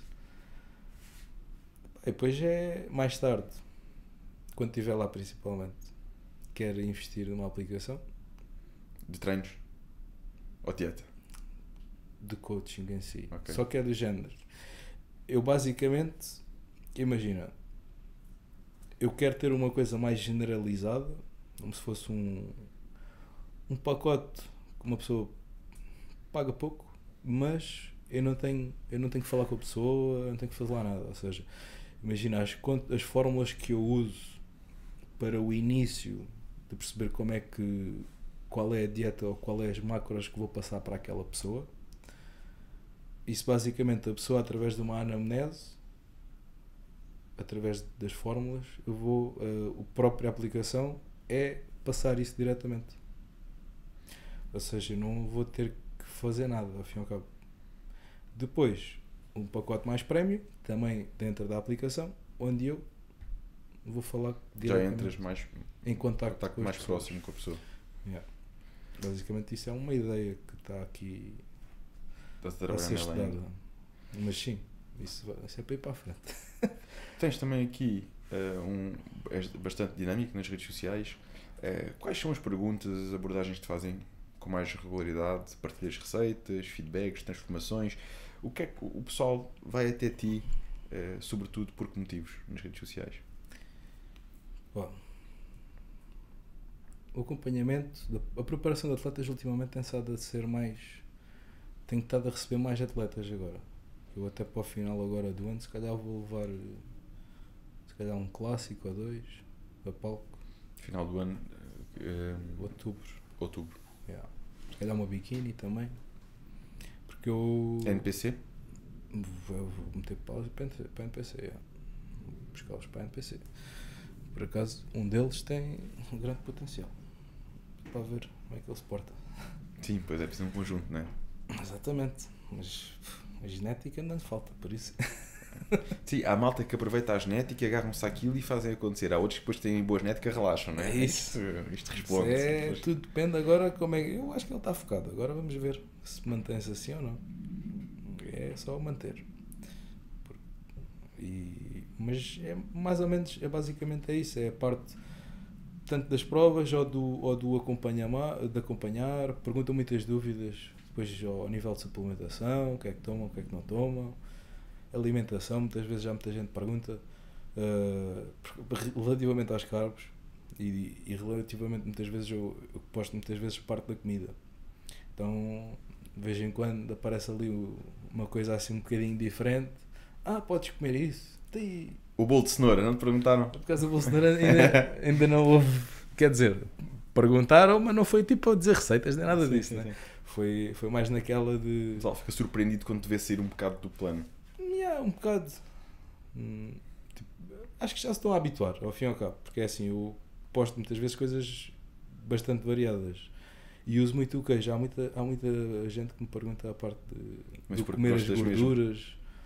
E depois é mais tarde, quando estiver lá principalmente, quero investir numa aplicação De treinos? Ou dieta? de coaching em si. Ok. Só que é do género. Eu basicamente, imagina, eu quero ter uma coisa mais generalizada, como se fosse um pacote que uma pessoa paga pouco, mas eu não tenho que falar com a pessoa, eu não tenho que fazer lá nada. Ou seja, imagina as fórmulas que eu uso para o início de perceber qual é a dieta ou qual é as macros que vou passar para aquela pessoa. Isso basicamente a pessoa, através de uma anamnese, através das fórmulas, a própria aplicação é passar isso diretamente. Ou seja, eu não vou ter que fazer nada, ao fim e ao cabo. Depois, um pacote mais prémio, também dentro da aplicação, onde eu vou falar Já diretamente entras mais em contacto com as mais pessoas. próximo com a pessoa. Yeah. Basicamente isso é uma ideia que está aqui Estás a a ser trabalhar nela estudada. ainda. Mas sim, isso é para ir para a frente. Tens também aqui és bastante dinâmico nas redes sociais. Quais são as perguntas, as abordagens que te fazem com mais regularidade? Partilhas receitas, feedbacks, transformações? O que é que o pessoal vai até ti, sobretudo por que motivos nas redes sociais? Bom, o acompanhamento, a preparação de atletas ultimamente tem estado a ser mais. Tenho estado a receber mais atletas agora. Eu até para o final agora do ano, se calhar vou levar se calhar um clássico ou 2 a palco. Final do ano, outubro. Yeah. Se calhar uma biquíni também. Porque eu NPC? vou meter pausa para NPC. Yeah. Vou buscá-los para NPC. Por acaso, um deles tem um grande potencial. Para ver como é que ele se porta. Sim, pois é preciso um conjunto, não é? Exatamente. Mas a genética não lhe falta, por isso. Sim, há malta que aproveita a genética, agarram-se àquilo e fazem acontecer. Há outros que depois têm boa genética relaxam, não é? É isso. Isto responde. Tudo depende agora como é. Eu acho que ele está focado. Agora vamos ver se mantém-se assim ou não. É só manter. Mas é mais ou menos, basicamente é isso. É a parte tanto das provas ou do de acompanhar. Perguntam muitas dúvidas. Depois ao nível de suplementação, o que é que tomam, o que é que não tomam. Alimentação, muitas vezes já muita gente pergunta relativamente aos carbos e relativamente muitas vezes eu posto muitas vezes parte da comida. Então de vez em quando aparece ali uma coisa assim um bocadinho diferente. Podes comer isso. O bolo de cenoura, não te perguntaram? Por causa do Bolsonaro ainda não houve. Quer dizer, perguntaram, mas não foi tipo a dizer receitas nem nada disso, né? Foi mais naquela de. O pessoal fica surpreendido quando te vê sair um bocado do plano. Um bocado. Tipo, acho que já se estão a habituar, ao fim e ao cabo, porque é assim, eu posto muitas vezes coisas bastante variadas e uso muito o queijo. Há muita gente que me pergunta a parte de comer as gorduras,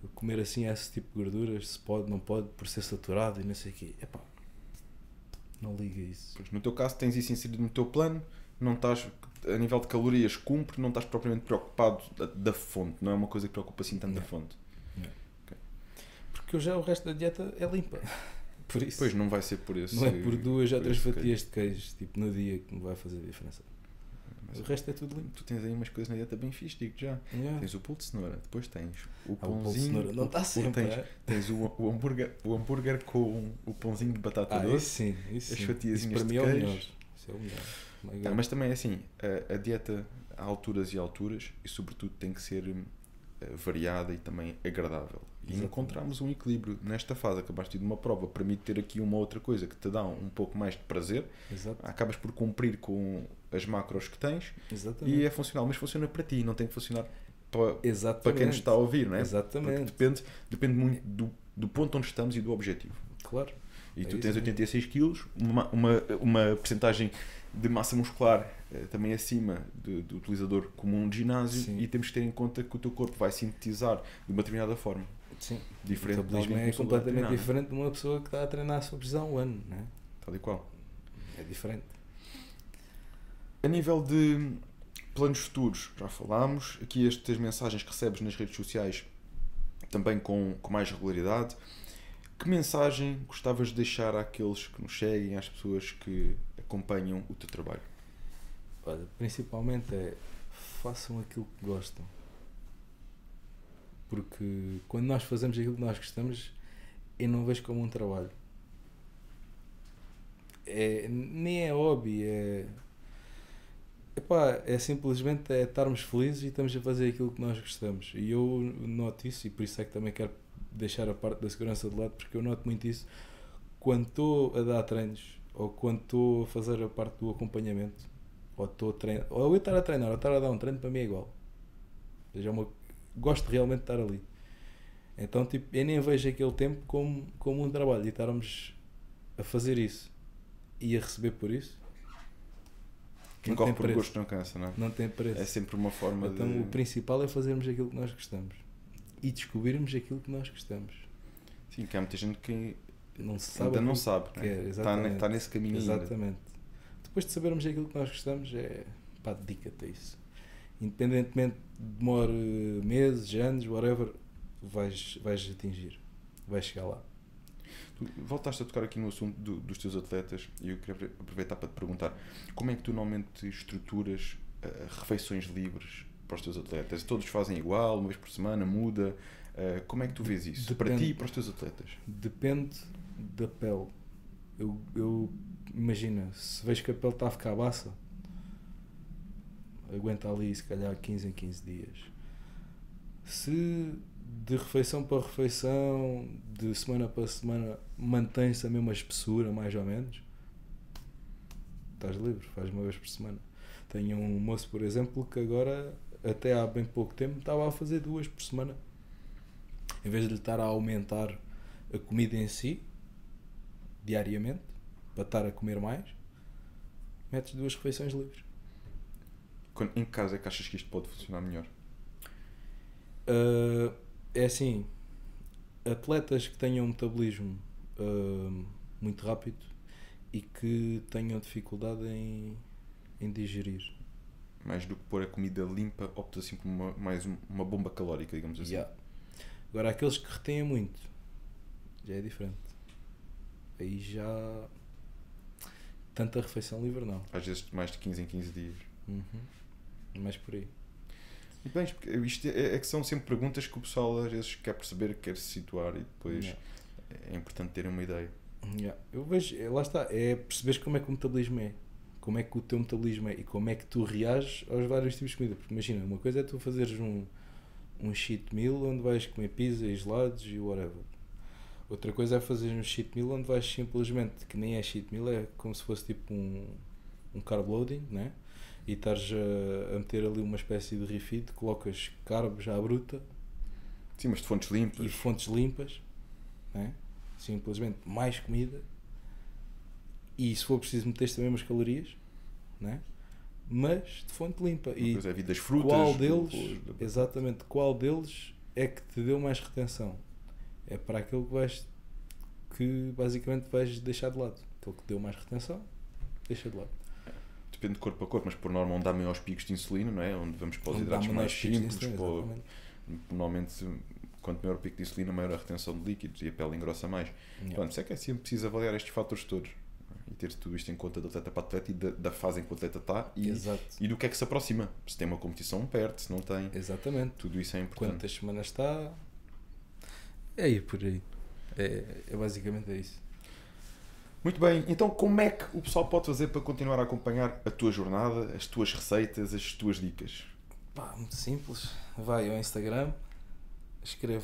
comer assim esse tipo de gorduras, se pode, não pode, por ser saturado e não sei o quê. Epá, não liga isso. Pois, no teu caso tens isso inserido no teu plano, não estás, a nível de calorias cumpre, não estás propriamente preocupado da fonte, não é uma coisa que preocupa assim tanto da fonte. Porque já o resto da dieta é limpa. Por isso. Pois não vai ser por esse. Não é por 2 ou 3 esse fatias de queijo, tipo, no dia que me vai fazer diferença. Mas o resto é tudo limpo. Tu tens aí umas coisas na dieta bem fixe, digo já. Yeah. Tens o pulpo de cenoura, depois tens o O pão de pãozinho. cenoura não está sempre. Tens o hambúrguer com o pãozinho de batata doce. Isso as sim. fatiazinhas Isso para de mim é o queijo. melhor. Isso é o melhor. Oh my God. Mas também é assim, a dieta há alturas e alturas e sobretudo tem que ser variada e também agradável. E Exatamente. encontramos um equilíbrio nesta fase. Acabaste de ir uma prova, permite ter aqui uma outra coisa que te dá um pouco mais de prazer. Exato. Acabas por cumprir com as macros que tens Exatamente. e é funcional, mas funciona para ti, não tem que funcionar para Exatamente. quem nos está a ouvir, não é? Exatamente. Porque depende muito do ponto onde estamos e do objetivo. Claro. E tu isso tens mesmo. 86 kg, uma percentagem de massa muscular também acima do utilizador comum de ginásio. Sim. E temos que ter em conta que o teu corpo vai sintetizar de uma determinada forma. Sim. Diferente O metabolismo de alguém é que começou a completamente treinar, diferente de uma pessoa que está a treinar sob pressão um ano, não é? tal e qual. É diferente. A nível de planos futuros, já falámos. Aqui estas mensagens que recebes nas redes sociais também com mais regularidade. Que mensagem gostavas de deixar àqueles que nos seguem, às pessoas que acompanham o teu trabalho? Olha, principalmente façam aquilo que gostam. Porque quando nós fazemos aquilo que nós gostamos, eu não vejo como um trabalho. Nem é hobby, é simplesmente estarmos felizes e estamos a fazer aquilo que nós gostamos. E eu noto isso, e por isso é que também quero deixar a parte da segurança de lado, porque eu noto muito isso quando estou a dar treinos, ou quando estou a fazer a parte do acompanhamento, ou estou a treinar, ou eu estar a treinar, ou estar a dar um treino, para mim é igual. Ou seja, gosto realmente de estar ali. Então, tipo, eu nem vejo aquele tempo como um trabalho, e estarmos a fazer isso e a receber por isso. Quem corre por gosto não cansa, não é? Não tem preço. É sempre uma forma então, de... o principal é fazermos aquilo que nós gostamos e descobrirmos aquilo que nós gostamos. Sim, que há muita gente que não se sabe ainda não sabe, que né? exatamente. Está nesse caminho Exatamente. ainda. Depois de sabermos aquilo que nós gostamos, pá, dedica-te a isso. Independentemente de demore meses, anos, whatever, vais atingir. Vais chegar lá. Tu voltaste a tocar aqui no assunto dos teus atletas e eu queria aproveitar para te perguntar como é que tu normalmente estruturas refeições livres para os teus atletas? Todos fazem igual, uma vez por semana, muda? Como é que tu vês isso? Para ti e para os teus atletas? Depende da pele. Eu imagina, se vejo que a pele está a ficar baça, aguenta ali se calhar 15 em 15 dias. Se de refeição para refeição, de semana para semana, mantém-se a mesma espessura, mais ou menos, estás livre, faz uma vez por semana. Tenho um moço, por exemplo, que agora, até há bem pouco tempo, estava a fazer 2 por semana. Em vez de lhe estar a aumentar a comida em si, diariamente, para estar a comer mais, metes 2 refeições livres. Em que caso é que achas que isto pode funcionar melhor? É assim, atletas que tenham um metabolismo muito rápido e que tenham dificuldade em digerir. Mais do que pôr a comida limpa, optas assim por mais uma bomba calórica, digamos assim. Yeah. Agora, aqueles que retêm muito, já é diferente. Aí já... Tanta refeição livre não. Às vezes mais de 15 em 15 dias. Mais por aí. E bem, porque isto é que são sempre perguntas que o pessoal às vezes quer perceber, quer se situar e depois é importante terem uma ideia. Eu vejo, lá está, é perceberes como é que o metabolismo é. Como é que o teu metabolismo é e como é que tu reages aos vários tipos de comida. Porque imagina, uma coisa é tu fazeres um cheat meal onde vais comer pizza e gelados e whatever. Outra coisa é fazer um cheat meal onde vais simplesmente, que nem é cheat meal, é como se fosse tipo um carb loading, né? E estares a meter ali uma espécie de refeed, colocas carbos à bruta. Sim, mas de fontes limpas. E fontes limpas, né? Simplesmente mais comida. E se for preciso meter também umas calorias, né? Mas de fonte limpa. Uma coisa é vir das frutas. Qual deles, exatamente, qual deles é que te deu mais retenção? É para aquilo que basicamente vais deixar de lado. Aquilo que te deu mais retenção, deixa de lado. Depende de corpo a corpo, mas por norma onde dá maiores picos de insulina, não é? Onde vamos para os Onde dá hidratos mais menores picos de simples, insulina, normalmente quanto maior o pico de insulina, maior a retenção de líquidos e a pele engrossa mais. Pronto, isso é que é sempre preciso avaliar estes fatores todos e ter tudo isto em conta do atleta para atleta e da fase em que o atleta está e do que é que se aproxima. Se tem uma competição perto, se não tem. Exatamente. Tudo isso é importante. Quantas semanas está? É por aí. É basicamente isso. Muito bem, então como é que o pessoal pode fazer para continuar a acompanhar a tua jornada, as tuas receitas, as tuas dicas? Pá, muito simples. Vai ao Instagram, escreve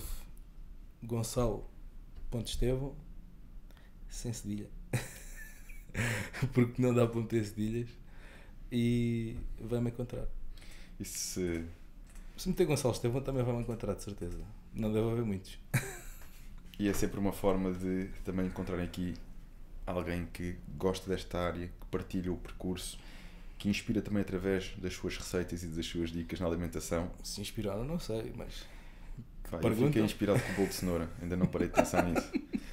Gonçalo.Estevão sem cedilha. Porque não dá para meter cedilhas e vai-me encontrar. E se meter Gonçalo Estevão também vai-me encontrar, de certeza. Não deve haver muitos. E é sempre uma forma de também encontrarem aqui alguém que gosta desta área, que partilha o percurso, que inspira também através das suas receitas e das suas dicas na alimentação. Se inspiraram, não sei, mas... Eu fiquei inspirado com o bolo de cenoura, ainda não parei de pensar nisso.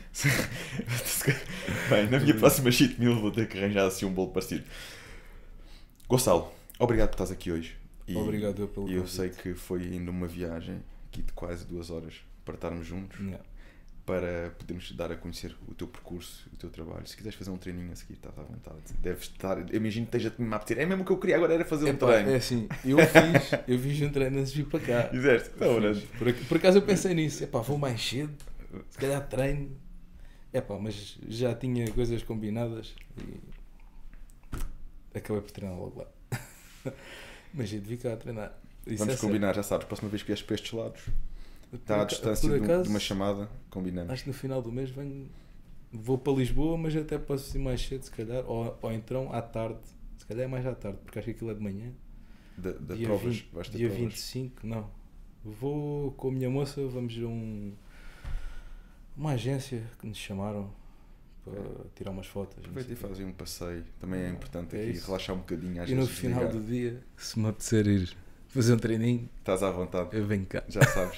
Bem, na minha próxima cheat meal vou ter que arranjar assim um bolo parecido. Gonçalo, obrigado por estás aqui hoje. Obrigado pelo convite. Eu sei que foi ainda uma viagem aqui de quase 2 horas para estarmos juntos. Para podermos dar a conhecer o teu percurso, o teu trabalho. Se quiseres fazer um treininho a seguir, estás à vontade. Deves estar, eu imagino que esteja-te a apetecer. É mesmo o que eu queria agora, era fazer um treino. É assim, eu fiz um treino antes de vir para cá. Fizeste? Por acaso eu pensei nisso. Vou mais cedo, se calhar treino. Mas já tinha coisas combinadas e acabei por treinar logo lá. Mas eu devia cá a treinar. Isso vamos combinar, já sabes, próxima vez que vies para estes lados, está à distância de uma chamada, combinamos. Acho que no final do mês vou para Lisboa, mas até posso ir mais cedo, se calhar, ou então à tarde, se calhar é mais à tarde, porque acho que aquilo é de manhã. Da provas? Vais ter dia provas? 25, não. Vou com a minha moça, vamos a uma agência que nos chamaram para tirar umas fotos. Aproveita e fazem um passeio, também é importante aqui isso. Relaxar um bocadinho. E no final do dia, se me apetecer ir fazer um treininho, estás à vontade. Eu venho cá. Já sabes.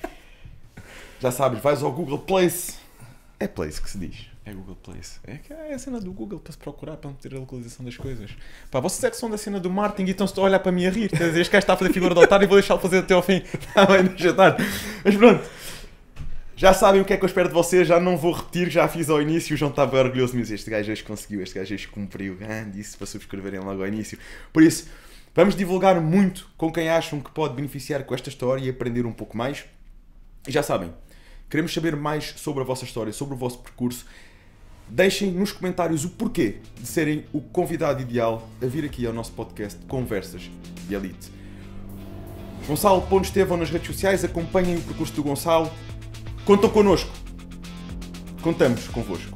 Já sabes, vais ao Google Place. É Place que se diz. É Google Place. É a cena do Google para se procurar, para meter a localização das coisas. Pá, vocês é que são da cena do marketing e estão a olhar para mim a rir. Quer dizer, este gajo está a fazer figura de otário e vou deixá-lo fazer até ao fim. Está bem, deixa estar. Mas pronto. Já sabem o que é que eu espero de vocês, já não vou repetir, já fiz ao início, o João estava orgulhoso de mim. Este gajo hoje conseguiu, este gajo hoje cumpriu. Disse para subscreverem logo ao início. Por isso, vamos divulgar muito com quem acham que pode beneficiar com esta história e aprender um pouco mais. E já sabem, queremos saber mais sobre a vossa história, sobre o vosso percurso. Deixem nos comentários o porquê de serem o convidado ideal a vir aqui ao nosso podcast Conversas de Elite. Gonçalo.Estevão nas redes sociais, acompanhem o percurso do Gonçalo. Contam connosco. Contamos convosco.